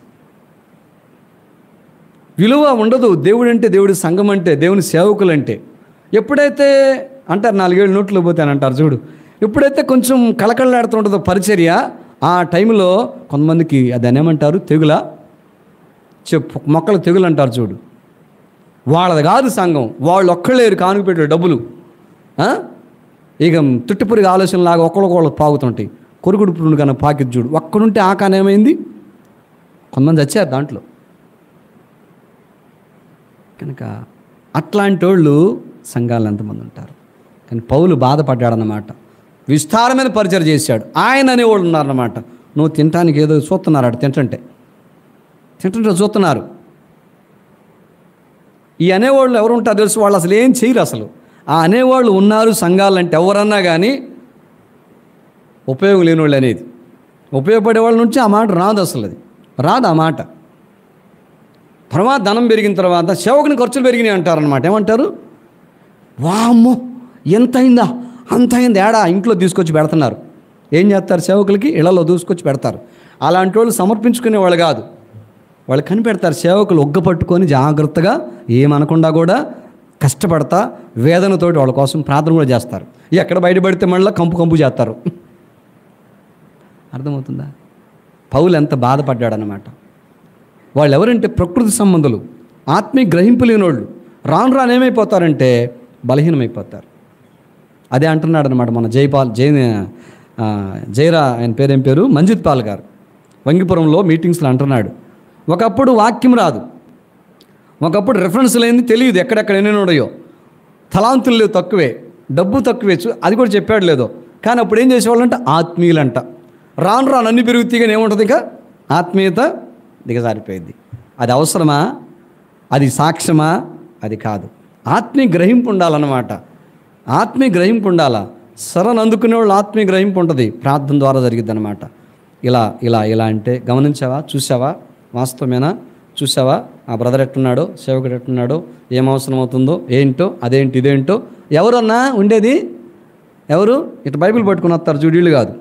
విలువ ఉండదు. దేవుడు అంటే, దేవుడి సంఘం అంటే, దేవుని సేవకులు అంటే. ఎప్పుడైతే అంటారు నాలుగేళ్ళు నోట్లు పోతానంటారు చూడు, ఎప్పుడైతే కొంచెం కళకళలాడుతుంటుందో పరిచర్య, ఆ టైంలో కొంతమందికి అది అనేమంటారు, తెగుల చెప్పు మొక్కలు తెగులు అంటారు చూడు. వాళ్ళది కాదు సంఘం, వాళ్ళు ఒక్కళ్ళేరు కానుక పెట్టే డబ్బులు. ఇక తుట్టిపురిగి ఆలోచనలాగా ఒక్కళ్ళొక్కళ్ళు పాగుతుంటాయి. కొరుకుడు పురుడు కన్నా పాకిది చూడు, ఒక్కడుంటే ఆకాన ఏమైంది, కొంతమంది వచ్చారు దాంట్లో. కనుక అట్లాంటి వాళ్ళు సంఘాలు ఎంతమంది ఉంటారు. కానీ పౌలు బాధపడ్డాడన్నమాట. విస్తారమైన పరిచయం చేశాడు. ఆయన అనేవాళ్ళు ఉన్నారన్నమాట. నువ్వు తినటానికి ఏదో చూస్తున్నారు, అటు తింటుంటే తింటుంటే చూస్తున్నారు. ఈ అనేవాళ్ళు ఎవరు ఉంటారు తెలుసు, వాళ్ళు అసలు ఏం చేయరు. అసలు ఆ అనేవాళ్ళు ఉన్నారు సంఘాలంటే ఎవరన్నా కానీ ఉపయోగం లేని వాళ్ళు అనేది. ఉపయోగపడే వాళ్ళ నుంచి ఆ మాట రాదు, అసలు అది రాదు ఆ మాట. తర్వాత ధనం పెరిగిన తర్వాత సేవకుని ఖర్చులు పెరిగినాయి అంటారనమాట. ఏమంటారు, వామ్మో ఎంత అయిందా, అంత అయింది, ఏడా ఇంట్లో తీసుకొచ్చి పెడుతున్నారు. ఏం చేస్తారు, సేవకులకి ఇళ్లలో దూసుకొచ్చి పెడతారు. అలాంటి వాళ్ళు సమర్పించుకునే వాళ్ళు కాదు, వాళ్ళు కనిపెడతారు. సేవకులు ఒగ్గ పట్టుకొని జాగ్రత్తగా ఏమనకుండా కూడా కష్టపడతా వేదనతోటి వాళ్ళ కోసం ప్రార్థన కూడా చేస్తారు. ఎక్కడ బయటపడితే మళ్ళీ కంపు కంపు చేస్తారు. అర్థమవుతుందా? పౌలు ఎంత బాధపడ్డాడనమాట. వాళ్ళు ఎవరంటే ప్రకృతి సంబంధులు, ఆత్మీయ గ్రహింపు లేనోళ్ళు. రాను రాను ఏమైపోతారంటే బలహీనమైపోతారు. అదే అంటున్నాడు అనమాట మన జైపాల్ జై జైరా ఆయన పేరేం పేరు మంజిత్ పాల్ గారు వంగిపురంలో మీటింగ్స్లో అంటున్నాడు, ఒకప్పుడు వాక్యం రాదు, ఒకప్పుడు రెఫరెన్స్ లేని తెలియదు, ఎక్కడెక్కడ ఎన్ని ఉన్నాయో, తలాంతులు లేవు, తక్కువే, డబ్బు తక్కువే, అది కూడా చెప్పాడు లేదో. కానీ అప్పుడు ఏం చేసేవాళ్ళంట ఆత్మీయులంట. రాను రాను అన్ని పెరుగుతీగా ఏముంటుంది, ఇక ఆత్మీయత దిగజారిపోయింది. అది అవసరమా? అది సాక్ష్యమా? అది కాదు. ఆత్మీయ గ్రహింపు ఉండాలన్నమాట. ఆత్మీయ గ్రహింపు ఉండాలా. సరని అందుకునే వాళ్ళు ఆత్మీయ గ్రహింపు ఉంటుంది, ప్రార్థన ద్వారా జరిగిద్ది అనమాట. ఇలా ఇలా ఇలా అంటే గమనించావా, చూసావా, వాస్తవమేనా, చూసావా ఆ బ్రదర్ ఎట్టున్నాడో, సేవకుడు ఎట్టున్నాడో, ఏం అవసరం అవుతుందో, ఏంటో, అదేంటి ఇదేంటో. ఎవరన్నా ఉండేది? ఎవరు ఇటు బైబిల్ పట్టుకుని వస్తారు చూడీళ్ళు కాదు,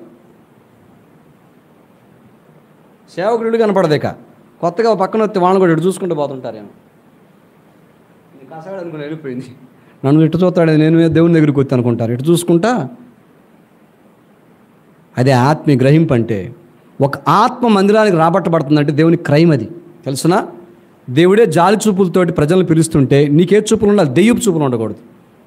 సేవకుడు కనపడదు. ఇక కొత్తగా పక్కన వస్తే వాళ్ళని కూడా ఇటు చూసుకుంటూ పోతుంటారేమో. కాసాడు అనుకుని వెళ్ళిపోయింది, నన్ను ఇటు చూస్తాడు, నేను దేవుని దగ్గరికి వచ్చి అనుకుంటారు, ఇటు చూసుకుంటా. అదే ఆత్మీయ గ్రహింపు అంటే. ఒక ఆత్మ మందిరానికి రాబట్టబడుతుందంటే దేవుని క్రైమ్ అది, తెలుసునా? దేవుడే జాలి చూపులతోటి ప్రజలను పిలుస్తుంటే నీకే చూపులు ఉండాలి, దెయ్యపు చూపులు ఉండకూడదు.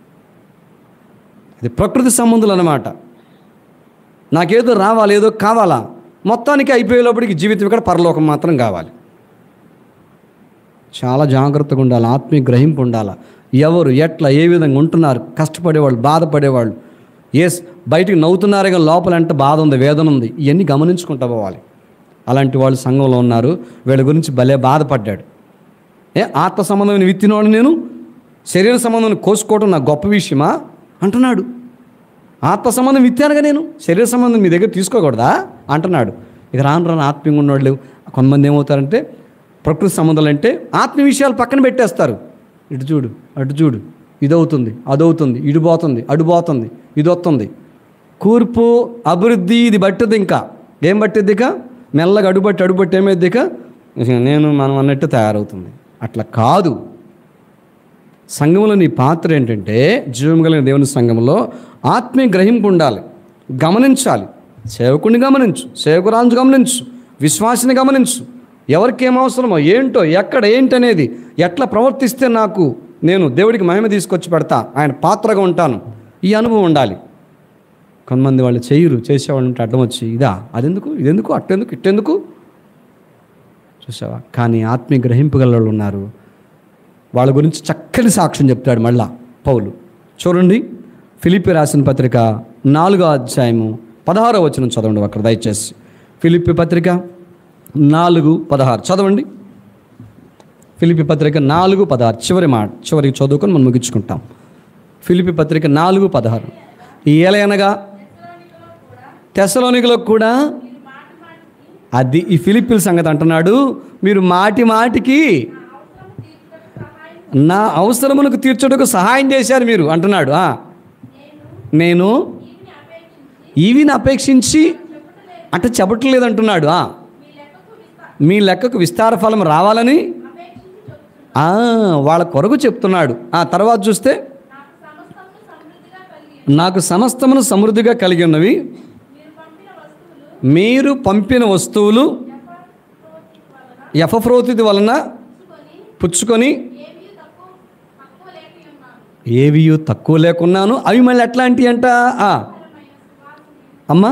అది ప్రకృతి సంబంధులు అన్నమాట. నాకేదో రావాలి, ఏదో కావాలా, మొత్తానికి అయిపోయేలోపటికి జీవితం ఇక్కడ పరలోకం మాత్రం కావాలి. చాలా జాగ్రత్తగా ఉండాలి, ఆత్మీయ గ్రహింపు ఉండాలి. ఎవరు ఎట్లా ఏ విధంగా ఉంటున్నారు, కష్టపడేవాళ్ళు, బాధపడేవాళ్ళు, ఎస్ బయటికి నవ్వుతున్నారే కానీ లోపల అంటే బాధ ఉంది, వేదన ఉంది, ఇవన్నీ గమనించుకుంటూ పోవాలి. అలాంటి వాళ్ళు సంఘంలో ఉన్నారు. వీళ్ళ గురించి భలే బాధపడ్డాడు. ఏ ఆత్మ సంబంధమైన విత్తినవాడు నేను, శరీర సంబంధం కోసుకోవడం నా గొప్ప విషయమా అంటున్నాడు. ఆత్మ సంబంధం విత్తానుగా నేను, శరీర సంబంధం మీ దగ్గర తీసుకోకూడదా అంటున్నాడు. ఇక రాను రాను ఆత్మీయంగా ఉన్నవాళ్ళు కొంతమంది ఏమవుతారంటే ప్రకృతి సంబంధాలు అంటే ఆత్మీయ విషయాలు పక్కన పెట్టేస్తారు. ఇటు చూడు, అటు చూడు, ఇదవుతుంది, అదవుతుంది, ఇటు పోతుంది, అడు పోతుంది, ఇది వస్తుంది. కూర్పు అభివృద్ధి ఇది బట్టిది. ఇంకా ఏం పట్టిద్ది? ఇక మెల్లగా అడుబట్టి అడుబట్టి ఏమైద్ది? ఇక నేను మనం అన్నట్టు తయారవుతుంది. అట్లా కాదు. సంఘంలో నీ పాత్ర ఏంటంటే జీవం కలిగిన దేవుని సంఘంలో ఆత్మీయ గ్రహింపు ఉండాలి, గమనించాలి. సేవకుడిని గమనించు, సేవకురాజు గమనించు, విశ్వాసిని గమనించు. ఎవరికి ఏం అవసరమో ఏంటో, ఎక్కడ ఏంటనేది, ఎట్లా ప్రవర్తిస్తే నాకు నేను దేవుడికి మహిమ తీసుకొచ్చి పెడతా, ఆయన పాత్రగా ఉంటాను, ఈ అనుభవం ఉండాలి. కొంతమంది వాళ్ళు చేయరు, చేసేవాళ్ళు అంటే అడ్డం వచ్చి ఇదా అదెందుకు, ఇదెందుకు, అట్టెందుకు, ఇట్టెందుకు, చూసావా? కానీ ఆత్మీయ గ్రహింపు గల వాళ్ళు ఉన్నారు. వాళ్ళ గురించి చక్కని సాక్ష్యం చెప్తాడు మళ్ళా పౌలు. చూడండి, ఫిలిప్పీ రాసిన పత్రిక నాలుగో అధ్యాయము పదహారో వచనం చదవండి అక్కడ దయచేసి. ఫిలిప్పీ పత్రిక నాలుగు పదహారు చదవండి. ఫిలిప్పీ పత్రిక నాలుగు పదహారు చివరి మాట, చివరికి చదువుకొని మనం ముగించుకుంటాం. ఫిలిప్పీ పత్రిక నాలుగు పదహారు. ఏలయనగా తెస్సలోనికలో కూడా, అది ఈ ఫిలిప్పీల సంగతి అంటున్నాడు, మీరు మాటి మాటికి నా అవసరములకు తీర్చుటకు సహాయం చేశారు మీరు అంటున్నాడు. నేను ఇవిని అపేక్షించి అంటే చెప్పట్లేదు అంటున్నాడు. మీ లెక్కకు విస్తార ఫలం రావాలని వాళ్ళ కొరకు చెప్తున్నాడు. ఆ తర్వాత చూస్తే నాకు సమస్తమును సమృద్ధిగా కలిగి ఉన్నవి, మీరు పంపిన వస్తువులు ఎపఫ్రోదితు వలన పుచ్చుకొని ఏవియు తక్కువ లేకున్నాను. అవి మళ్ళీ ఎట్లాంటి అంట అమ్మా,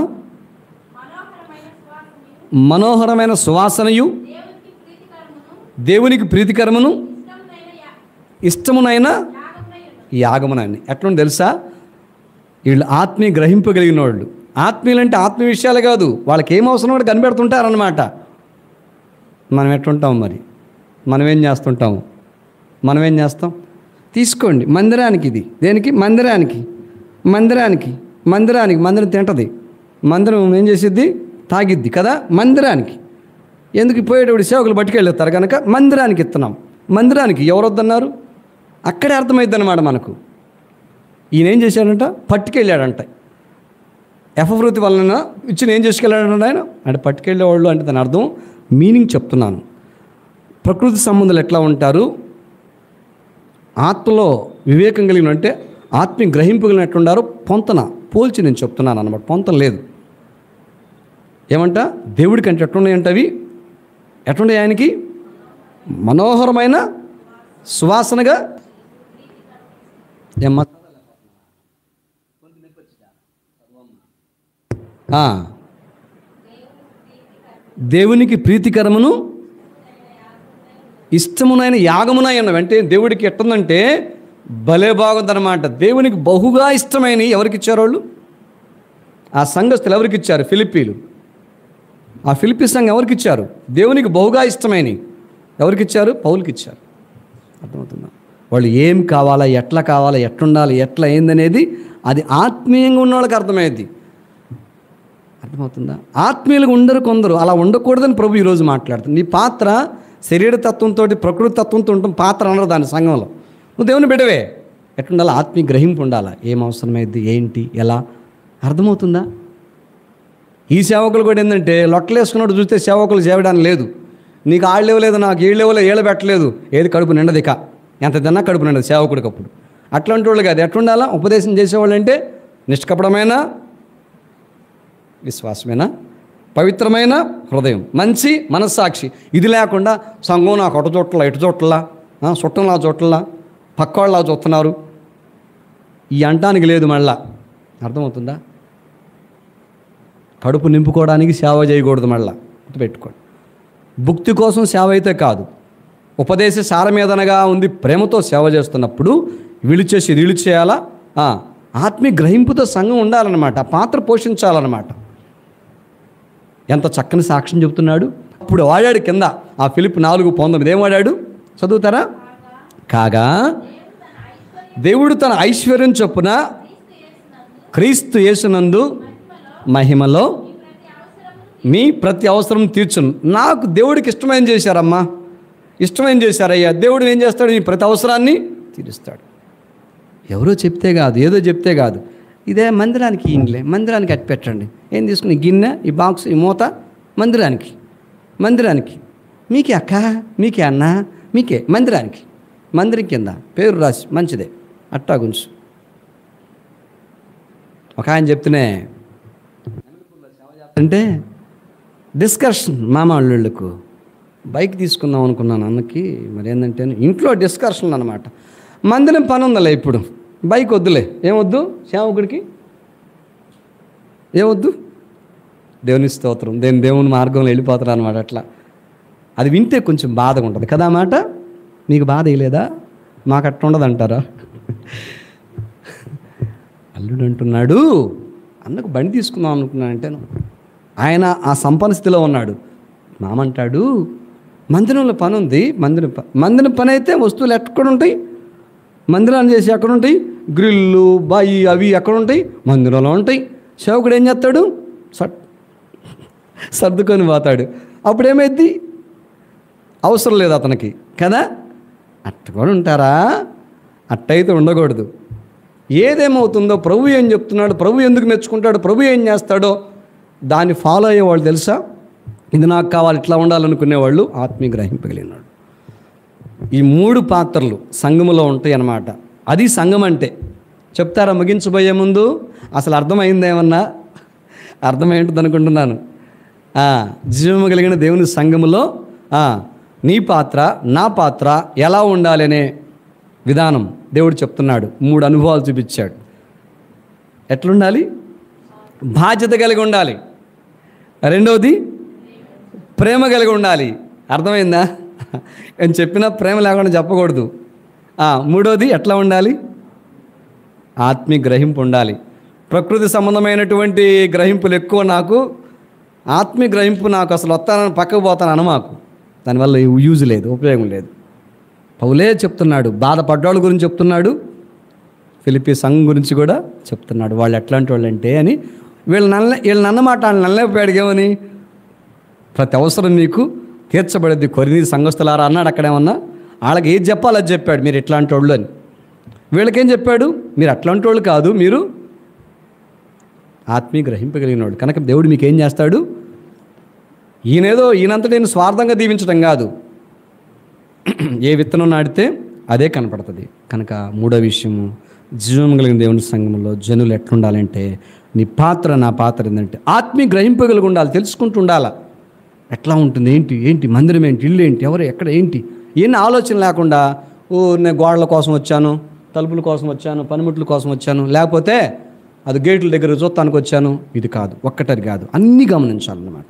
మనోహరమైన సువాసనయు దేవునికి ప్రీతికరమును ఇష్టమునైన యాగమునని. ఎట్లుండి తెలుసా? వీళ్ళు ఆత్మీయ గ్రహింపు కలిగిన వాళ్ళు. ఆత్మీయులు అంటే ఆత్మీయ విషయాలు కాదు, వాళ్ళకి ఏం అవసరం కూడా కనిపెడుతుంటారనమాట. మనం ఎట్లుంటాం మరి? మనమేం చేస్తుంటాము? మనమేం చేస్తాం? తీసుకోండి మందిరానికి, ఇది దేనికి? మందిరానికి, మందిరానికి, మందిరానికి. మందిరం తింటది, మందిరం ఏం చేసిద్ది? తాగిద్ది కదా. మందిరానికి ఎందుకు? పోయేటప్పుడు సేవకులు పట్టుకెళ్ళేస్తారు కనుక మందిరానికి ఇస్తున్నాం. మందిరానికి ఎవరు వద్దన్నారు? అక్కడే అర్థమైద్ది అనమాట మనకు. ఈయన ఏం చేశాడంట? పట్టుకెళ్ళాడంట. ఎఫవృతి వలన ఇచ్చిన ఏం చేసుకెళ్ళాడంట ఆయన అంటే పట్టుకెళ్ళేవాళ్ళు అంటే దాని అర్థం మీనింగ్ చెప్తున్నాను. ప్రకృతి సంబంధాలు ఎట్లా ఉంటారు, ఆత్మలో వివేకం కలిగిన అంటే ఆత్మీయ గ్రహింపు కలిగిన ఎట్లుండారో పొంతన పోల్చి నేను చెప్తున్నాను అన్నమాట. పొంతన లేదు. ఏమంట దేవుడికి అంటే ఎట్లున్నాయంట అవి ఎట్లున్నాయి ఆయనకి మనోహరమైన సువాసనగా ఏమ్మా దేవునికి ప్రీతికరమును ఇష్టమునైన యాగమునైన అంటే దేవుడికి ఎట్టుందంటే భలే బాగుందన్నమాట. దేవునికి బహుగా ఇష్టమైన ఎవరికి ఇచ్చారు వాళ్ళు? ఆ సంఘస్థులు ఎవరికి ఇచ్చారు? ఫిలిప్పీలు. ఆ ఫిలిప్పీ సంఘం ఎవరికి ఇచ్చారు? దేవునికి బహుగా ఇష్టమైన ఎవరికి ఇచ్చారు? పౌలుకి ఇచ్చారు. అర్థమవుతుందా? వాళ్ళు ఏం కావాలా, ఎట్లా కావాలా, ఎట్లుండాలి, ఎట్లా ఏందనేది అది ఆత్మీయంగా ఉన్న వాళ్ళకి అర్థమయ్యేది. అర్థమవుతుందా? ఆత్మీయులుగా ఉండరు కొందరు, అలా ఉండకూడదని ప్రభు ఈరోజు మాట్లాడుతుంది. నీ పాత్ర శరీర తత్వంతో ప్రకృతి తత్వంతో ఉంటాం పాత్ర అనరు దాని సంఘంలో. నువ్వు దేవుని బిడ్డవే, ఎట్లుండాలి? ఆత్మీయ గ్రహింపు ఉండాలా, ఏం అవసరమైంది, ఏంటి, ఎలా, అర్థమవుతుందా? ఈ సేవకులు కూడా ఏంటంటే లొట్టలేసుకున్నట్టు చూస్తే సేవకులు చేయడానికి లేదు. నీకు ఆళ్ళు ఇవ్వలేదు, నాకు ఏళ్ళు ఇవ్వలేదు, ఏళ్ళు పెట్టలేదు, ఏది కడుపు నిండదు, ఇక ఎంత తిన్నా కడుపు నిండదు సేవకుడికి. అప్పుడు అట్లాంటి వాళ్ళు కాదు. ఎట్లుండాలా? ఉపదేశం చేసేవాళ్ళు అంటే నిష్కపటమైన విశ్వాసమైన పవిత్రమైన హృదయం, మంచి మనస్సాక్షి. ఇది లేకుండా సంఘం నాకు అటు చోట్ల ఇటు చోట్ల చుట్టంలా చోట్ల పక్కవాళ్ళ చూస్తున్నారు ఈ అంటానికి లేదు. మళ్ళా అర్థమవుతుందా? కడుపు నింపుకోవడానికి సేవ చేయకూడదు. మళ్ళా పెట్టుకోండి. భుక్తి కోసం సేవ అయితే కాదు, ఉపదేశ సారమేదనగా ఉంది, ప్రేమతో సేవ చేస్తున్నప్పుడు వీళ్ళు చేసి వీళ్ళు చేయాలా? ఆత్మీయ గ్రహింపుతో సంఘం ఉండాలన్నమాట, పాత్ర పోషించాలన్నమాట. ఎంత చక్కని సాక్ష్యం చెబుతున్నాడు. అప్పుడు వాడాడు కింద ఆ ఫిలిప్ నాలుగు పంతొమ్మిది ఏం వాడాడు చదువుతారా? కాగా దేవుడు తన ఐశ్వర్యం చొప్పున క్రీస్తు యేసునందు మహిమలో మీ ప్రతి అవసరం తీర్చును. నాకు దేవుడికి ఇష్టమేం చేశారమ్మా, ఇష్టమేం చేశారయ్యా, దేవుడు ఏం చేస్తాడు? ఈ ప్రతి అవసరాన్ని తీరుస్తాడు. ఎవరో చెప్తే కాదు, ఏదో చెప్తే కాదు. ఇదే మందిరానికి ఇండ్లే, మందిరానికి అట్టి పెట్టండి, ఏం తీసుకుని గిన్నె, ఈ బాక్స్, ఈ మూత, మందిరానికి మందిరానికి మీకే అక్క, మీకే అన్న, మీకే మందిరానికి, మందిరం కింద పేరు రాసి మంచిదే అట్టా గుంచు. ఒక ఆయన చెప్తేనే అంటే డిస్కషన్ మామ వాళ్ళకు బైక్ తీసుకుందాం అనుకున్నాను అన్నకి. మరి ఏంటంటే ఇంట్లో డిస్కషన్లు అనమాట. మందిరం పని ఉందలే, ఇప్పుడు బైక్ వద్దులే. ఏమొద్దు? సేవకుడికి ఏమొద్దు? దేవుని స్తోత్రం, దేని దేవుని మార్గంలో వెళ్ళిపోతారు అనమాట. అట్లా అది వింటే కొంచెం బాధగా ఉంటుంది కదా మాట. మీకు బాధ వేయలేదా? మాకు అట్లా ఉండదు అంటారా? అల్లుడు అంటున్నాడు, అన్నకు బండి తీసుకుందాం అనుకున్నానంటే ఆయన ఆ సంపన్న స్థితిలో ఉన్నాడు. మామంటాడు మందిరంలో పని ఉంది, మందిరం మందిరం పని అయితే వస్తువులు ఎక్కడ ఉంటాయి? మందిరాన్ని చేసి ఎక్కడ ఉంటాయి? గ్రిల్లు బాయి అవి ఎక్కడ ఉంటాయి? మందిరంలో ఉంటాయి. సేవకుడు ఏం చేస్తాడు? సట్ సర్దుకొని పోతాడు. అప్పుడేమైద్ది? అవసరం లేదు అతనికి కదా. అట్ట కూడా ఉంటారా? అట్టయితే ఉండకూడదు. ఏదేమవుతుందో, ప్రభు ఏం చెప్తున్నాడు, ప్రభు ఎందుకు మెచ్చుకుంటాడు, ప్రభు ఏం చేస్తాడో దాన్ని ఫాలో అయ్యేవాళ్ళు తెలుసా? ఇది నాకు కావాలి, ఇట్లా ఉండాలనుకునేవాళ్ళు ఆత్మీయ గ్రహింపగలిగినాడు. ఈ మూడు పాత్రలు సంఘములో ఉంటాయి అన్నమాట. అది సంఘం అంటే. చెప్తారా ముగించబోయే ముందు? అసలు అర్థమైందేమన్నా? అర్థమేంటుంది అనుకుంటున్నాను. జీవము కలిగిన దేవుని సంఘములో నీ పాత్ర, నా పాత్ర ఎలా ఉండాలి అనే విధానం దేవుడు చెప్తున్నాడు. మూడు అనుభవాలు చూపించాడు. ఎట్లుండాలి? బాధ్యత కలిగి ఉండాలి. రెండవది ప్రేమ కలిగి ఉండాలి. అర్థమైందా? నేను చెప్పినా ప్రేమ లేకుండా చెప్పకూడదు. మూడోది ఎట్లా ఉండాలి? ఆత్మీయ గ్రహింపు ఉండాలి. ప్రకృతి సంబంధమైనటువంటి గ్రహింపులు ఎక్కువ నాకు, ఆత్మీయ గ్రహింపు నాకు అసలు వస్తానని పక్కకు పోతాను అన మాకు. దానివల్ల యూజ్ లేదు, ఉపయోగం లేదు. పౌలే చెప్తున్నాడు, బాధపడ్డాళ్ళ గురించి చెప్తున్నాడు, ఫిలిప్పీ సంఘం గురించి కూడా చెప్తున్నాడు. వాళ్ళు ఎట్లాంటి వాళ్ళు అంటే అని వీళ్ళు నల్ల వీళ్ళు నన్నమాట వాళ్ళు నల్లపోయాడుగేమని ప్రతి అవసరం మీకు తీర్చబడేది కొరిని సంఘస్థులారా అన్నాడు. అక్కడేమన్నా వాళ్ళకి ఏది చెప్పాలో అది చెప్పాడు, మీరు ఇట్లాంటి వాళ్ళు అని. వీళ్ళకేం చెప్పాడు? మీరు అట్లాంటి వాళ్ళు కాదు, మీరు ఆత్మీయ గ్రహింపగలిగిన వాడు. కనుక దేవుడు మీకు ఏం చేస్తాడు? ఈయనేదో ఈయనంతా నేను స్వార్థంగా దీవించడం కాదు, ఏ విత్తనం నాటితే అదే కనపడుతుంది. కనుక మూడో విషయము జీవం కలిగిన దేవుని సంఘంలో జనులు ఎట్లుండాలంటే నీ పాత్ర నా పాత్ర ఏంటంటే ఆత్మీయ గ్రహింపగలిగి ఉండాలి, తెలుసుకుంటూ ఉండాలా. ఎట్లా ఉంటుంది, ఏంటి ఏంటి మందిరం ఏంటి, ఇల్లు ఏంటి, ఎవరు ఎక్కడ ఏంటి, ఏం ఆలోచన లేకుండా ఓ నేను గోడల కోసం వచ్చాను, తలుపుల కోసం వచ్చాను, పనిముట్ల కోసం వచ్చాను, లేకపోతే అది గేట్ల దగ్గర చూస్తానికి వచ్చాను. ఇది కాదు, ఒక్కటరి కాదు, అన్నీ గమనించాలన్నమాట.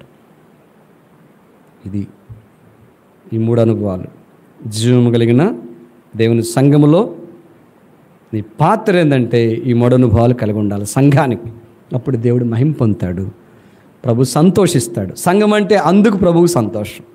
ఇది ఈ మూడు అనుభవాలు. జీవం కలిగిన దేవుని సంఘములో నీ పాత్ర ఏంటంటే ఈ మూడు అనుభవాలు కలిగి ఉండాలి సంఘానికి. అప్పుడు దేవుడు మహిమ పొందుతాడు, ప్రభు సంతోషిస్తాడు. సంఘం అంటే అందుకు ప్రభువు సంతోషం.